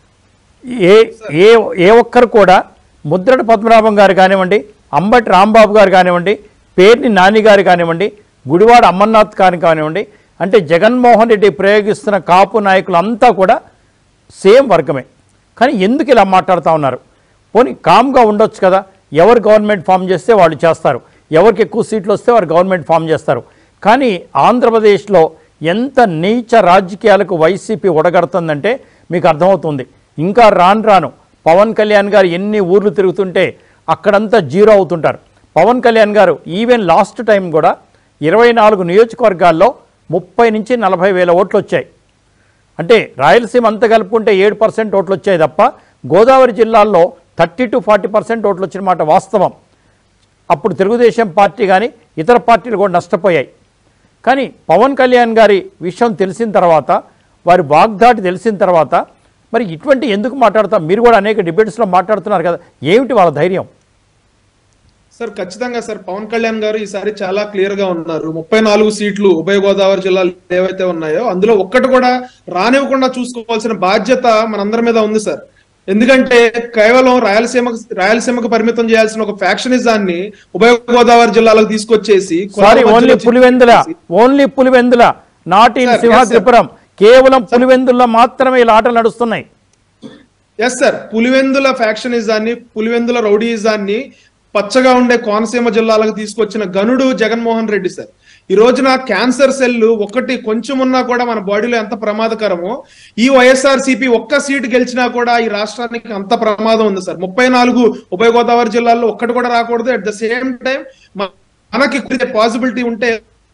ఏ ఒక్కరు కూడా ముద్రడ పద్మనాభం గారు కానివ్వండి, అంబటి రాంబాబు గారు కానివ్వండి, పేర్ని నాని గారు కానివ్వండి, గుడివాడ అమర్నాథ్ గారు కానివ్వండి, అంటే జగన్మోహన్ రెడ్డి ప్రయోగిస్తున్న కాపు నాయకులు అంతా కూడా సేమ్ వర్గమే. కానీ ఎందుకు ఇలా మాట్లాడుతూ ఉన్నారు? పోనీ కామ్గా ఉండొచ్చు కదా. ఎవరు గవర్నమెంట్ ఫామ్ చేస్తే వాళ్ళు చేస్తారు, ఎవరికి ఎక్కువ సీట్లు వస్తే వారు గవర్నమెంట్ ఫామ్ చేస్తారు. కానీ ఆంధ్రప్రదేశ్లో ఎంత నీచ రాజకీయాలకు వైసీపీ ఒడగడుతుందంటే మీకు అర్థమవుతుంది. ఇంకా రాను పవన్ కళ్యాణ్ గారు ఎన్ని ఊర్లు తిరుగుతుంటే అక్కడంతా జీరో అవుతుంటారు. పవన్ కళ్యాణ్ గారు ఈవెన్ లాస్ట్ టైం కూడా 24 నియోజకవర్గాల్లో 30 నుంచి 40 వేల ఓట్లు వచ్చాయి. అంటే రాయలసీమ అంతా కలుపుకుంటే 7% ఓట్లు వచ్చాయి తప్ప గోదావరి జిల్లాల్లో 30 to 40% ఓట్లు వచ్చిన మాట వాస్తవం. అప్పుడు తెలుగుదేశం పార్టీ కానీ ఇతర పార్టీలు కూడా నష్టపోయాయి. కానీ పవన్ కళ్యాణ్ గారి విషయం తెలిసిన తర్వాత, వారి వాగ్దాటి తెలిసిన తర్వాత మరి ఇటువంటి ఎందుకు మాట్లాడతాం? మీరు కూడా అనేక డిబేట్స్లో మాట్లాడుతున్నారు కదా, ఏమిటి వాళ్ళ ధైర్యం? సార్ ఖచ్చితంగా సార్, పవన్ కళ్యాణ్ గారు ఈసారి చాలా క్లియర్ గా ఉన్నారు. 34 సీట్లు ఉభయ గోదావరి జిల్లాలు ఏవైతే ఉన్నాయో అందులో ఒక్కటి కూడా రానివ్వకుండా చూసుకోవాల్సిన బాధ్యత మనందరి మీద ఉంది సార్. ఎందుకంటే కేవలం రాయలసీమకు పరిమితం చేయాల్సిన ఒక ఫ్యాక్షనిజాన్ని ఉభయ గోదావరి జిల్లాలకు తీసుకొచ్చేసి only Pulivendula not in Simhadripuram, కేవలం పులివెందుల్లో మాత్రమే ఇలా ఆటలు నడుస్తున్నాయి. ఎస్ సార్, పులివెందుల ఫ్యాక్షనిజాన్ని, పులివెందుల రౌడీయిజాన్ని పచ్చగా ఉండే కోనసీమ జిల్లాలకు తీసుకొచ్చిన గనుడు జగన్మోహన్ రెడ్డి సార్. ఈ రోజున క్యాన్సర్ సెల్ ఒకటి కొంచెం ఉన్నా కూడా మన బాడీలో ఎంత ప్రమాదకరమో, ఈ వైఎస్ఆర్సీపీ ఒక్క సీటు గెలిచినా కూడా ఈ రాష్ట్రానికి అంత ప్రమాదం ఉంది సార్. 34 ఉభయ గోదావరి జిల్లాల్లో ఒక్కటి కూడా రాకూడదు. అట్ ద సేమ్ టైం మనకి పాసిబిలిటీ ఉంటే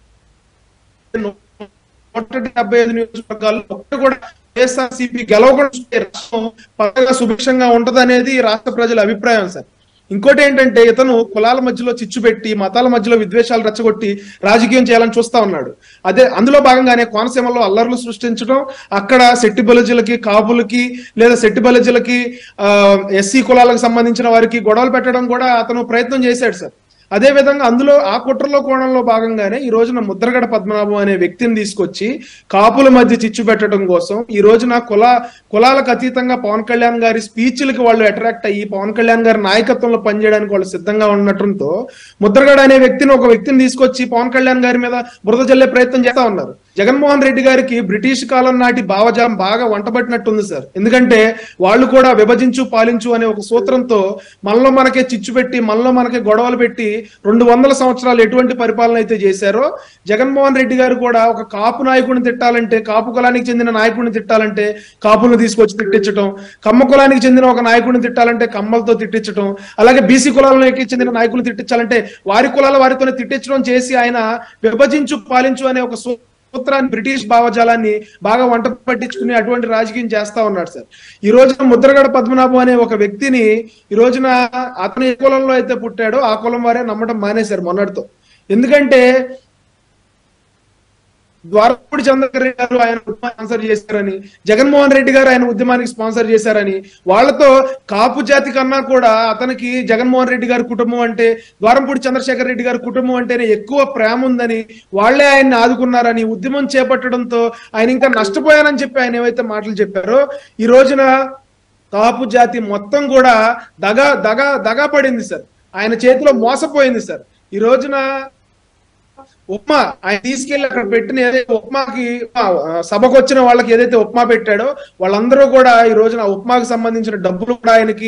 175 నియోజకవర్గాల్లో ఒక్కటి కూడా వైఎస్ఆర్సీపీ గెలవకుండా రాష్ట్రం సుభిక్షంగా ఉంటది అనేది రాష్ట్ర ప్రజల అభిప్రాయం సార్. ఇంకోటి ఏంటంటే, ఇతను కులాల మధ్యలో చిచ్చు పెట్టి, మతాల మధ్యలో విద్వేషాలు రెచ్చగొట్టి రాజకీయం చేయాలని చూస్తా ఉన్నాడు. అందులో భాగంగానే కోనసీమలో అల్లర్లు సృష్టించడం, అక్కడ శెట్టి బలిజలకి, కాపులకి లేదా శెట్టి బలిజలకి, ఎస్సీ కులాలకు సంబంధించిన వారికి గొడవలు పెట్టడం కూడా అతను ప్రయత్నం చేశాడు సార్. అదేవిధంగా అందులో ఆ కుట్రలో కోణంలో భాగంగానే ఈ రోజున ముద్రగడ పద్మనాభం అనే వ్యక్తిని తీసుకొచ్చి కాపుల మధ్య చిచ్చు పెట్టడం కోసం ఈ రోజున కులాలకు అతీతంగా పవన్ కళ్యాణ్ గారి స్పీచ్లకి వాళ్ళు అట్రాక్ట్ అయ్యి పవన్ కళ్యాణ్ గారి నాయకత్వంలో పనిచేయడానికి వాళ్ళు సిద్ధంగా ఉండటంతో ముద్రగడ అనే ఒక వ్యక్తిని తీసుకొచ్చి పవన్ కళ్యాణ్ గారి మీద బురద జల్లే ప్రయత్నం చేస్తా ఉన్నారు. జగన్మోహన్ రెడ్డి గారికి బ్రిటిష్ కాలం నాటి భావజాలం బాగా వంటబట్టినట్టుంది సార్. ఎందుకంటే వాళ్ళు కూడా విభజించు పాలించు అనే ఒక సూత్రంతో మనలో మనకే చిచ్చు పెట్టి మనలో మనకే గొడవలు పెట్టి 200 సంవత్సరాలు ఎటువంటి పరిపాలన అయితే చేశారో జగన్మోహన్ రెడ్డి గారు కూడా ఒక కాపు నాయకుడిని తిట్టాలంటే, కాపు కులానికి చెందిన నాయకుడిని తిట్టాలంటే కాపులను తీసుకొచ్చి తిట్టించడం, కమ్మ కులానికి చెందిన ఒక నాయకుడిని తిట్టాలంటే కమ్మలతో తిట్టించడం, అలాగే బీసీ కులాలకి చెందిన నాయకులు తిట్టించాలంటే వారి కులాల వారితోనే తిట్టించడం చేసి ఆయన విభజించు పాలించు అనే ఒక సూత్రాన్ని బ్రిటిష్ భావజాలాన్ని బాగా వంట పట్టించుకుని అటువంటి రాజకీయం చేస్తా ఉన్నాడు సార్. ఈ రోజున ముద్రగడ పద్మనాభం అనే ఒక వ్యక్తిని ఈ రోజున అతను ఏ కులంలో అయితే పుట్టాడో ఆ కులం వారే నమ్మడం మానేశారు మొన్నటితో. ఎందుకంటే ద్వారపూడి చంద్రశేఖర్ రెడ్డి గారు ఆయన స్పాన్సర్ చేశారని, జగన్మోహన్ రెడ్డి గారు ఆయన ఉద్యమానికి స్పాన్సర్ చేశారని, వాళ్ళతో కాపు జాతి కన్నా కూడా అతనికి జగన్మోహన్ రెడ్డి గారి కుటుంబం అంటే, ద్వారంపూడి చంద్రశేఖర్ రెడ్డి గారి కుటుంబం అంటేనే ఎక్కువ ప్రేమ ఉందని, వాళ్లే ఆయన్ని ఆదుకున్నారని ఉద్యమం చేపట్టడంతో ఆయన ఇంకా నష్టపోయానని చెప్పి ఆయన ఏవైతే మాటలు చెప్పారో ఈ రోజున కాపు జాతి మొత్తం కూడా దగా పడింది సార్. ఆయన చేతిలో మోసపోయింది సార్. ఈ రోజున ఉప్మా ఆయన తీసుకెళ్లి అక్కడ పెట్టిన ఏదైతే ఉప్మాకి సభకు వచ్చిన వాళ్ళకి ఏదైతే ఉప్మా పెట్టాడో వాళ్ళందరూ కూడా ఈ రోజున ఉప్మాకి సంబంధించిన డబ్బులు కూడా ఆయనకి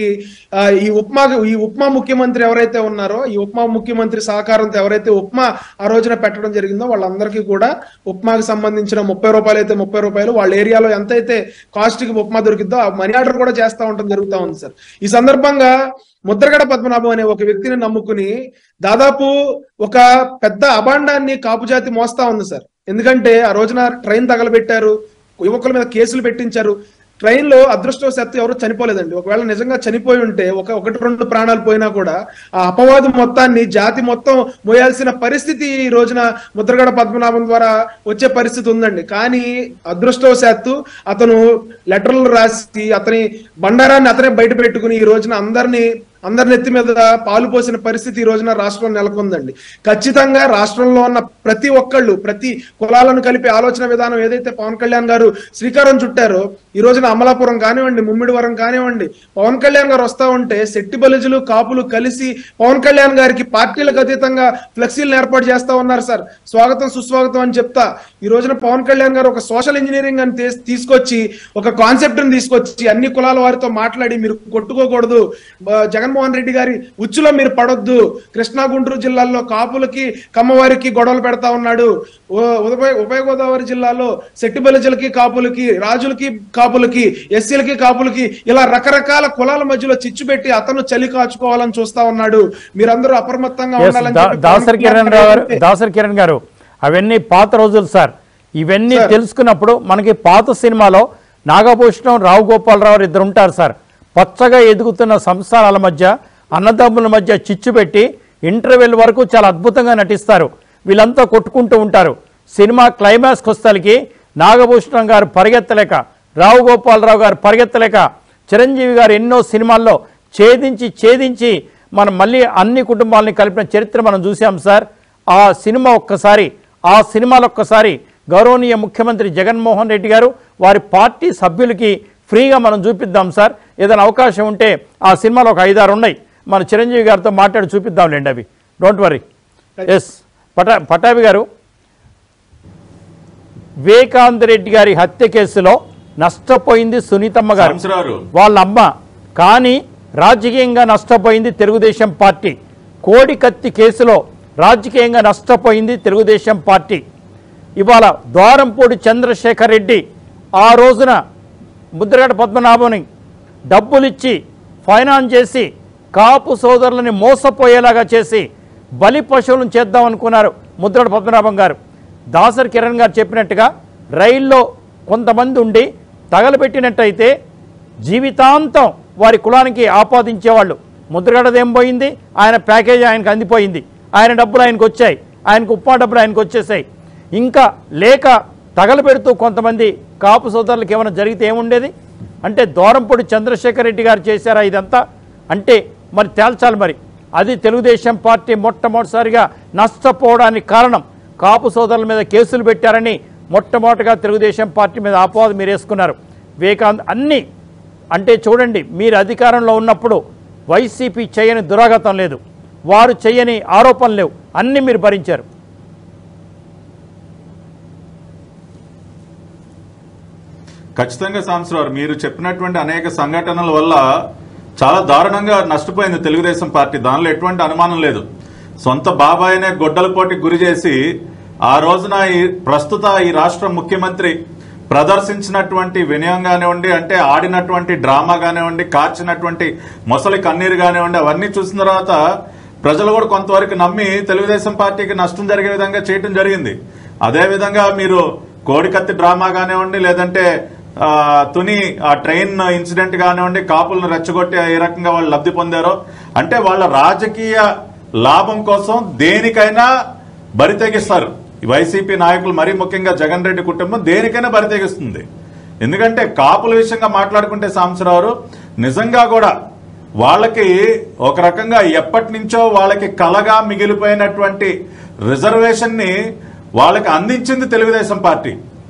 ఈ ఉప్మా ముఖ్యమంత్రి ఎవరైతే ఉన్నారో ఈ ఉప్మా ముఖ్యమంత్రి సహకారంతో ఎవరైతే ఉప్మా ఆ రోజున పెట్టడం జరిగిందో వాళ్ళందరికీ కూడా ఉప్మాకి సంబంధించిన 30 రూపాయలు అయితే 30 రూపాయలు, వాళ్ళ ఏరియాలో ఎంతైతే కాస్ట్ కి ఉప్మా దొరికిద్దో ఆ మనీ ఆర్డర్ కూడా చేస్తా ఉండటం జరుగుతూ ఉంది సార్. ఈ సందర్భంగా ముద్రగడ పద్మనాభం అనే ఒక వ్యక్తిని నమ్ముకుని దాదాపు ఒక పెద్ద అభాండాన్ని కాపు జాతి మోస్తా ఉంది సార్. ఎందుకంటే ఆ రోజున ట్రైన్ తగలబెట్టారు, యువకుల మీద కేసులు పెట్టించారు. ట్రైన్ లో అదృష్టవశాత్తు ఎవరు చనిపోలేదండి. ఒకవేళ నిజంగా చనిపోయి ఉంటే 1-2 ప్రాణాలు పోయినా కూడా ఆ అపవాదు మొత్తాన్ని జాతి మొత్తం మోయాల్సిన పరిస్థితి ఈ రోజున ముద్రగడ పద్మనాభం ద్వారా వచ్చే పరిస్థితి ఉందండి. కానీ అదృష్టవశాత్తు అతను లెటర్లు రాసి అతని బండారాన్ని అతనే బయట పెట్టుకుని ఈ రోజున అందరి నెత్తి మీద పాలు పోసిన పరిస్థితి ఈ రోజున రాష్ట్రంలో నెలకొందండి. ఖచ్చితంగా రాష్ట్రంలో ఉన్న ప్రతి ఒక్కళ్ళు, ప్రతి కులాలను కలిపే ఆలోచన విధానం ఏదైతే పవన్ కళ్యాణ్ గారు శ్రీకారం చుట్టారో ఈ రోజున అమలాపురం కానివ్వండి, ముమ్మిడివరం కానివ్వండి, పవన్ కళ్యాణ్ గారు వస్తా ఉంటే శెట్టి బలిజులు కాపులు కలిసి పవన్ కళ్యాణ్ గారికి పార్టీలకు అతీతంగా ఫ్లెక్సీలను ఏర్పాటు చేస్తా ఉన్నారు సార్. స్వాగతం సుస్వాగతం అని చెప్తా ఈ రోజున పవన్ కళ్యాణ్ గారు ఒక సోషల్ ఇంజనీరింగ్ అని తీసుకొచ్చి ఒక కాన్సెప్ట్ ని తీసుకొచ్చి అన్ని కులాల వారితో మాట్లాడి మీరు కొట్టుకోకూడదు, జగన్మోహన్ రెడ్డి గారి ఉచ్చులో మీరు పడొద్దు, కృష్ణా గుంటూరు జిల్లాల్లో కాపులకి కమ్మవారికి గొడవలు పెడతా ఉన్నాడు, ఉభయ గోదావరి జిల్లాలో శెట్టి బలిజలకి కాపులకి, రాజులకి కాపులకి, ఎస్సీలకి కాపులకి ఇలా రకరకాల కులాల మధ్యలో చిచ్చు పెట్టి అతను చలి కాచుకోవాలని చూస్తా ఉన్నాడు. మీరందరూ అప్రమత్తంగా ఉండాలని దాసరి కిరణ్ గారు అవన్నీ పాత రోజులు సార్. ఇవన్నీ తెలుసుకున్నప్పుడు మనకి పాత సినిమాలో నాగభూషణం, రావు గోపాలరావు ఇద్దరు ఉంటారు సార్. పచ్చగా ఎదుగుతున్న సంస్థానాల మధ్య, అన్నదమ్ముల మధ్య చిచ్చు పెట్టి ఇంటర్వెల్ వరకు చాలా అద్భుతంగా నటిస్తారు. వీళ్ళంతా కొట్టుకుంటూ ఉంటారు. సినిమా క్లైమాక్స్కి వస్తలకి నాగభూషణం గారు పరిగెత్తలేక, రావు గోపాలరావు గారు పరిగెత్తలేక, చిరంజీవి గారు ఎన్నో సినిమాల్లో ఛేదించి మనం మళ్ళీ అన్ని కుటుంబాలని కలిపిన చరిత్ర మనం చూసాం సార్. ఆ సినిమాలో ఒక్కసారి గౌరవనీయ ముఖ్యమంత్రి జగన్మోహన్ రెడ్డి గారు వారి పార్టీ సభ్యులకి ఫ్రీగా మనం చూపిద్దాం సార్. ఏదైనా అవకాశం ఉంటే ఆ సినిమాలో ఒక 5-6 ఉన్నాయి, మన చిరంజీవి గారితో మాట్లాడి చూపిద్దాంలేండి, అవి డోంట్ వరీ. ఎస్ పటాభి గారు, వివేకానంద రెడ్డి గారి హత్య కేసులో నష్టపోయింది సునీతమ్మ గారు, వాళ్ళ అమ్మ. కానీ రాజకీయంగా నష్టపోయింది తెలుగుదేశం పార్టీ. కోడికత్తి కేసులో రాజకీయంగా నష్టపోయింది తెలుగుదేశం పార్టీ. ఇవాళ ద్వారంపూడి చంద్రశేఖర్ రెడ్డి ఆ రోజున ముద్రగడ పద్మనాభంని డబ్బులిచ్చి ఫైనాన్స్ చేసి కాపు సోదరులని మోసపోయేలాగా చేసి బలి పశువులను చేద్దామనుకున్నారు ముద్రగడ పద్మనాభం గారు. దాసరి కిరణ్ గారు చెప్పినట్టుగా రైల్లో కొంతమంది ఉండి తగలబెట్టినట్టయితే జీవితాంతం వారి కులానికి ఆపాదించేవాళ్ళు. ముద్రగడదేం పోయింది, ఆయన ప్యాకేజీ ఆయనకు అందిపోయింది, ఆయన డబ్బులు ఆయనకు వచ్చాయి, ఆయనకు ఉప్మా డబ్బులు ఆయనకు వచ్చేసాయి. ఇంకా లేక తగలబెడుతూ కొంతమంది కాపు సోదరులకు ఏమైనా జరిగితే ఏముండేది? అంటే ద్వారంపూడి చంద్రశేఖర్ రెడ్డి గారు చేశారా ఇదంతా? అంటే మరి తేల్చాలి. మరి అది తెలుగుదేశం పార్టీ మొట్టమొదటిసారిగా నష్టపోవడానికి కారణం. కాపు సోదరుల మీద కేసులు పెట్టారని మొట్టమొదటిగా తెలుగుదేశం పార్టీ మీద అపవాదం మీరు వేసుకున్నారు. వివేకానంద్ అన్నీ అంటే చూడండి, మీరు అధికారంలో ఉన్నప్పుడు వైసీపీ చేయని దురాగతం లేదు, వారు చేయని ఆరోపణలు లేవు, అన్నీ మీరు భరించారు. ఖచ్చితంగా సాంబశివరావు, మీరు చెప్పినటువంటి అనేక సంఘటనల వల్ల చాలా దారుణంగా నష్టపోయింది తెలుగుదేశం పార్టీ. దానిలో ఎటువంటి అనుమానం లేదు. సొంత బాబాయినే గొడ్డల పోటీకి గురి చేసి ఆ రోజున ప్రస్తుత ఈ రాష్ట్ర ముఖ్యమంత్రి ప్రదర్శించినటువంటి వినయం కానివ్వండి, అంటే ఆడినటువంటి డ్రామా కానివ్వండి, కార్చినటువంటి మొసలి కన్నీరు కానివ్వండి, అవన్నీ చూసిన తర్వాత ప్రజలు కూడా కొంతవరకు నమ్మి తెలుగుదేశం పార్టీకి నష్టం జరిగే విధంగా చేయటం జరిగింది. అదేవిధంగా మీరు కోడికత్తి డ్రామా కానివ్వండి, లేదంటే తుని ఆ ట్రైన్ ఇన్సిడెంట్ కానివ్వండి, కాపులను రెచ్చగొట్టి ఏ రకంగా వాళ్ళు లబ్ధి పొందారో, అంటే వాళ్ళ రాజకీయ లాభం కోసం దేనికైనా బరి తెగిస్తారు. వైసీపీ నాయకులు, మరీ ముఖ్యంగా జగన్ రెడ్డి కుటుంబం దేనికైనా బరి తెగిస్తుంది. ఎందుకంటే కాపుల విషయంగా మాట్లాడుకుంటే సాంబశివరావు, నిజంగా కూడా వాళ్ళకి ఒక రకంగా ఎప్పటి నుంచో వాళ్ళకి కలగా మిగిలిపోయినటువంటి రిజర్వేషన్ ని వాళ్ళకి అందించింది తెలుగుదేశం పార్టీ.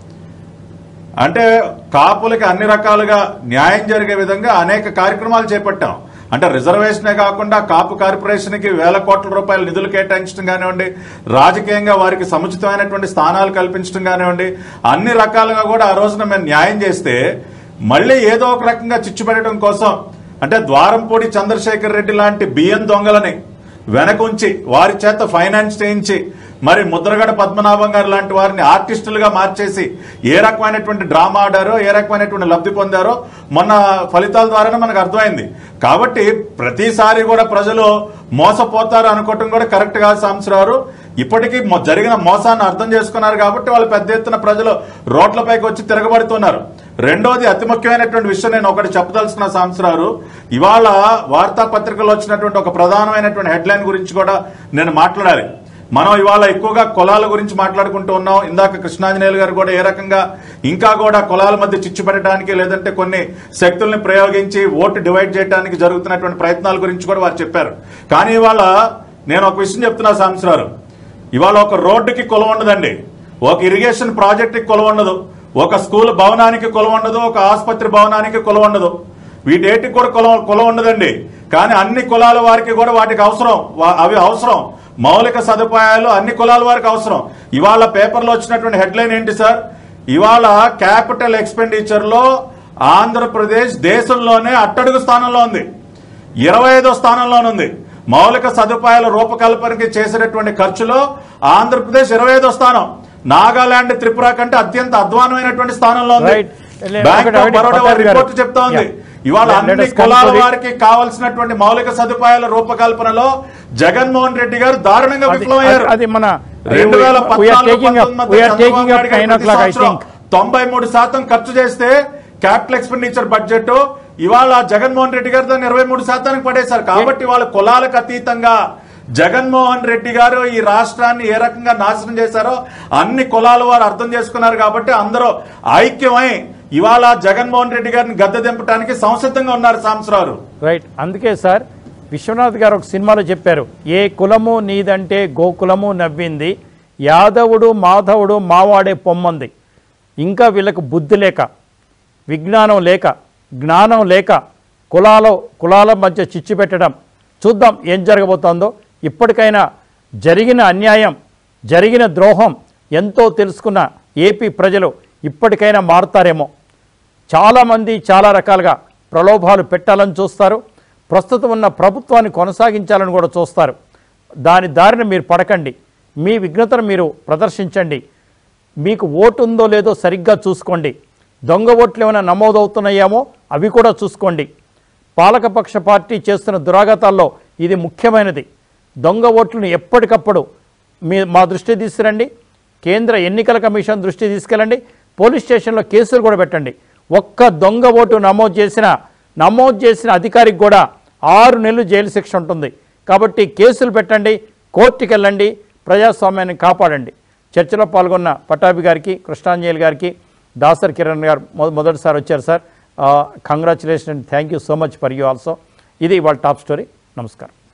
అంటే కాపులకి అన్ని రకాలుగా న్యాయం జరిగే విధంగా అనేక కార్యక్రమాలు చేపట్టాం. అంటే రిజర్వేషనే కాకుండా కాపు కార్పొరేషన్కి వేల కోట్ల రూపాయల నిధులు కేటాయించడం కానివ్వండి, రాజకీయంగా వారికి సముచితమైనటువంటి స్థానాలు కల్పించడం కానివ్వండి, అన్ని రకాలుగా కూడా ఆ రోజున మేము న్యాయం చేస్తే మళ్ళీ ఏదో ఒక రకంగా చిచ్చు పెట్టడం కోసం, అంటే ద్వారంపూడి చంద్రశేఖర్ రెడ్డి లాంటి బియ్యం దొంగలని వెనకుంచి వారి చేత ఫైనాన్స్ చేయించి, మరి ముద్రగడ పద్మనాభం గారు లాంటి వారిని ఆర్టిస్టులుగా మార్చేసి ఏ రకమైనటువంటి డ్రామా ఆడారో, ఏ రకమైనటువంటి లబ్ధి పొందారో మొన్న ఫలితాల ద్వారానే మనకు అర్థమైంది. కాబట్టి ప్రతిసారి కూడా ప్రజలు మోసపోతారు అనుకోవటం కూడా కరెక్ట్ కాదు సాంబశివరావు. ఇప్పటికీ జరిగిన మోసాన్ని అర్థం చేసుకున్నారు కాబట్టి వాళ్ళు పెద్ద ఎత్తున ప్రజలు రోడ్లపైకి వచ్చి తిరగబడుతున్నారు. రెండోది, అతి ముఖ్యమైనటువంటి విషయం నేను ఒకటి చెప్పదలుచుకున్న సాంబశివరావు, ఇవాళ వార్తాపత్రికల్లో వచ్చినటువంటి ఒక ప్రధానమైనటువంటి హెడ్లైన్ గురించి కూడా నేను మాట్లాడాలి. మనం ఇవాళ ఎక్కువగా కులాల గురించి మాట్లాడుకుంటూ ఉన్నాం. ఇందాక కృష్ణాంజనేయులు గారు కూడా ఏ రకంగా ఇంకా కూడా కులాల మధ్య చిచ్చు పెట్టడానికి, లేదంటే కొన్ని శక్తుల్ని ప్రయోగించి ఓటు డివైడ్ చేయడానికి జరుగుతున్నటువంటి ప్రయత్నాల గురించి కూడా వారు చెప్పారు. కానీ ఇవాళ నేను ఒక విషయం చెప్తున్నా సాంబశివరావు, ఇవాళ ఒక రోడ్డుకి కులం ఉండదండి, ఒక ఇరిగేషన్ ప్రాజెక్టుకి కులం ఉండదు, ఒక స్కూల్ భవనానికి కులం ఉండదు, ఒక ఆసుపత్రి భవనానికి కులం ఉండదు, వీటేటికి కూడా కులం ఉండదండి. కానీ అన్ని కులాల వారికి కూడా వాటికి అవసరం, అవి అవసరం. మౌలిక సదుపాయాలు అన్ని కులాల వారికి అవసరం. ఇవాళ పేపర్లో వచ్చినటువంటి హెడ్లైన్ ఏంటి సార్? ఇవాళ క్యాపిటల్ ఎక్స్పెండిచర్ లో ఆంధ్రప్రదేశ్ దేశంలోనే అట్టడుగు స్థానంలో ఉంది, 25వ స్థానంలోనుంది. మౌలిక సదుపాయాల రూపకల్పనకి చేసినటువంటి ఖర్చులో ఆంధ్రప్రదేశ్ 25వ స్థానం. నాగాలాండ్, త్రిపుర కంటే అత్యంత అధ్వానమైనటువంటి స్థానంలో ఉంది. బ్యాంక్ ఆఫ్ బరోడా రిపోర్ట్ చెప్తా ఉంది. ఇవాళ అన్ని కులాల వారికి కావాల్సినటువంటి మౌలిక సదుపాయాల రూపకల్పనలో జగన్మోహన్ రెడ్డి గారు దారుణంగా విఫలమయ్యారు. 93% ఖర్చు చేస్తే క్యాపిటల్ ఎక్స్పెండిచర్ బడ్జెట్, ఇవాళ జగన్మోహన్ రెడ్డి గారు దాన్ని 23% పడేశారు. కాబట్టి వాళ్ళ కులాలకు అతీతంగా జగన్మోహన్ రెడ్డి గారు ఈ రాష్ట్రాన్ని ఏ రకంగా నాశనం చేశారో అన్ని కులాల వారు అర్థం చేసుకున్నారు. కాబట్టి అందరూ ఐక్యమై ఇవాళ జగన్మోహన్ రెడ్డి గారిని గద్దె దింపడానికి సంసిద్ధంగా ఉన్నారు సాంబశివరావు. రైట్, అందుకే సార్ విశ్వనాథ్ గారు ఒక సినిమాలో చెప్పారు, ఏ కులము నీదంటే గోకులము నవ్వింది, యాదవుడు మాధవుడు మావాడే పొమ్మంది. ఇంకా వీళ్ళకు బుద్ధి లేక, విజ్ఞానం లేక, జ్ఞానం లేక కులాల మధ్య చిచ్చు పెట్టడం. చూద్దాం ఏం జరగబోతోందో. ఇప్పటికైనా జరిగిన అన్యాయం, జరిగిన ద్రోహం ఎంతో తెలుసుకున్న ఏపీ ప్రజలు ఇప్పటికైనా మారుతారేమో. చాలామంది చాలా రకాలుగా ప్రలోభాలు పెట్టాలని చూస్తారు, ప్రస్తుతం ఉన్న ప్రభుత్వాన్ని కొనసాగించాలని కూడా చూస్తారు. దాని దారిన మీరు పడకండి, మీ విఘ్నతను మీరు ప్రదర్శించండి. మీకు ఓటు ఉందో లేదో సరిగ్గా చూసుకోండి. దొంగ ఓట్లు ఏమైనా నమోదవుతున్నాయేమో అవి కూడా చూసుకోండి. పాలకపక్ష పార్టీ చేస్తున్న దురాగతాల్లో ఇది ముఖ్యమైనది. దొంగ ఓట్లను ఎప్పటికప్పుడు మా దృష్టి తీసుకురండి, కేంద్ర ఎన్నికల కమిషన్ దృష్టి తీసుకెళ్ళండి, పోలీస్ స్టేషన్లో కేసులు కూడా పెట్టండి. ఒక్క దొంగ ఓటు నమోదు చేసిన అధికారికి కూడా 6 నెలలు జైలు శిక్ష ఉంటుంది. కాబట్టి కేసులు పెట్టండి, కోర్టుకి వెళ్ళండి, ప్రజాస్వామ్యాన్ని కాపాడండి. చర్చలో పాల్గొన్న పట్టాభి గారికి, కృష్ణాంజనేయులు గారికి, దాసర్ కిరణ్ గారు మొదటిసారి వచ్చారు sir. Congratulation, thank you so much for you also. ఇది ఇవాళ టాప్ స్టోరీ. నమస్కారం.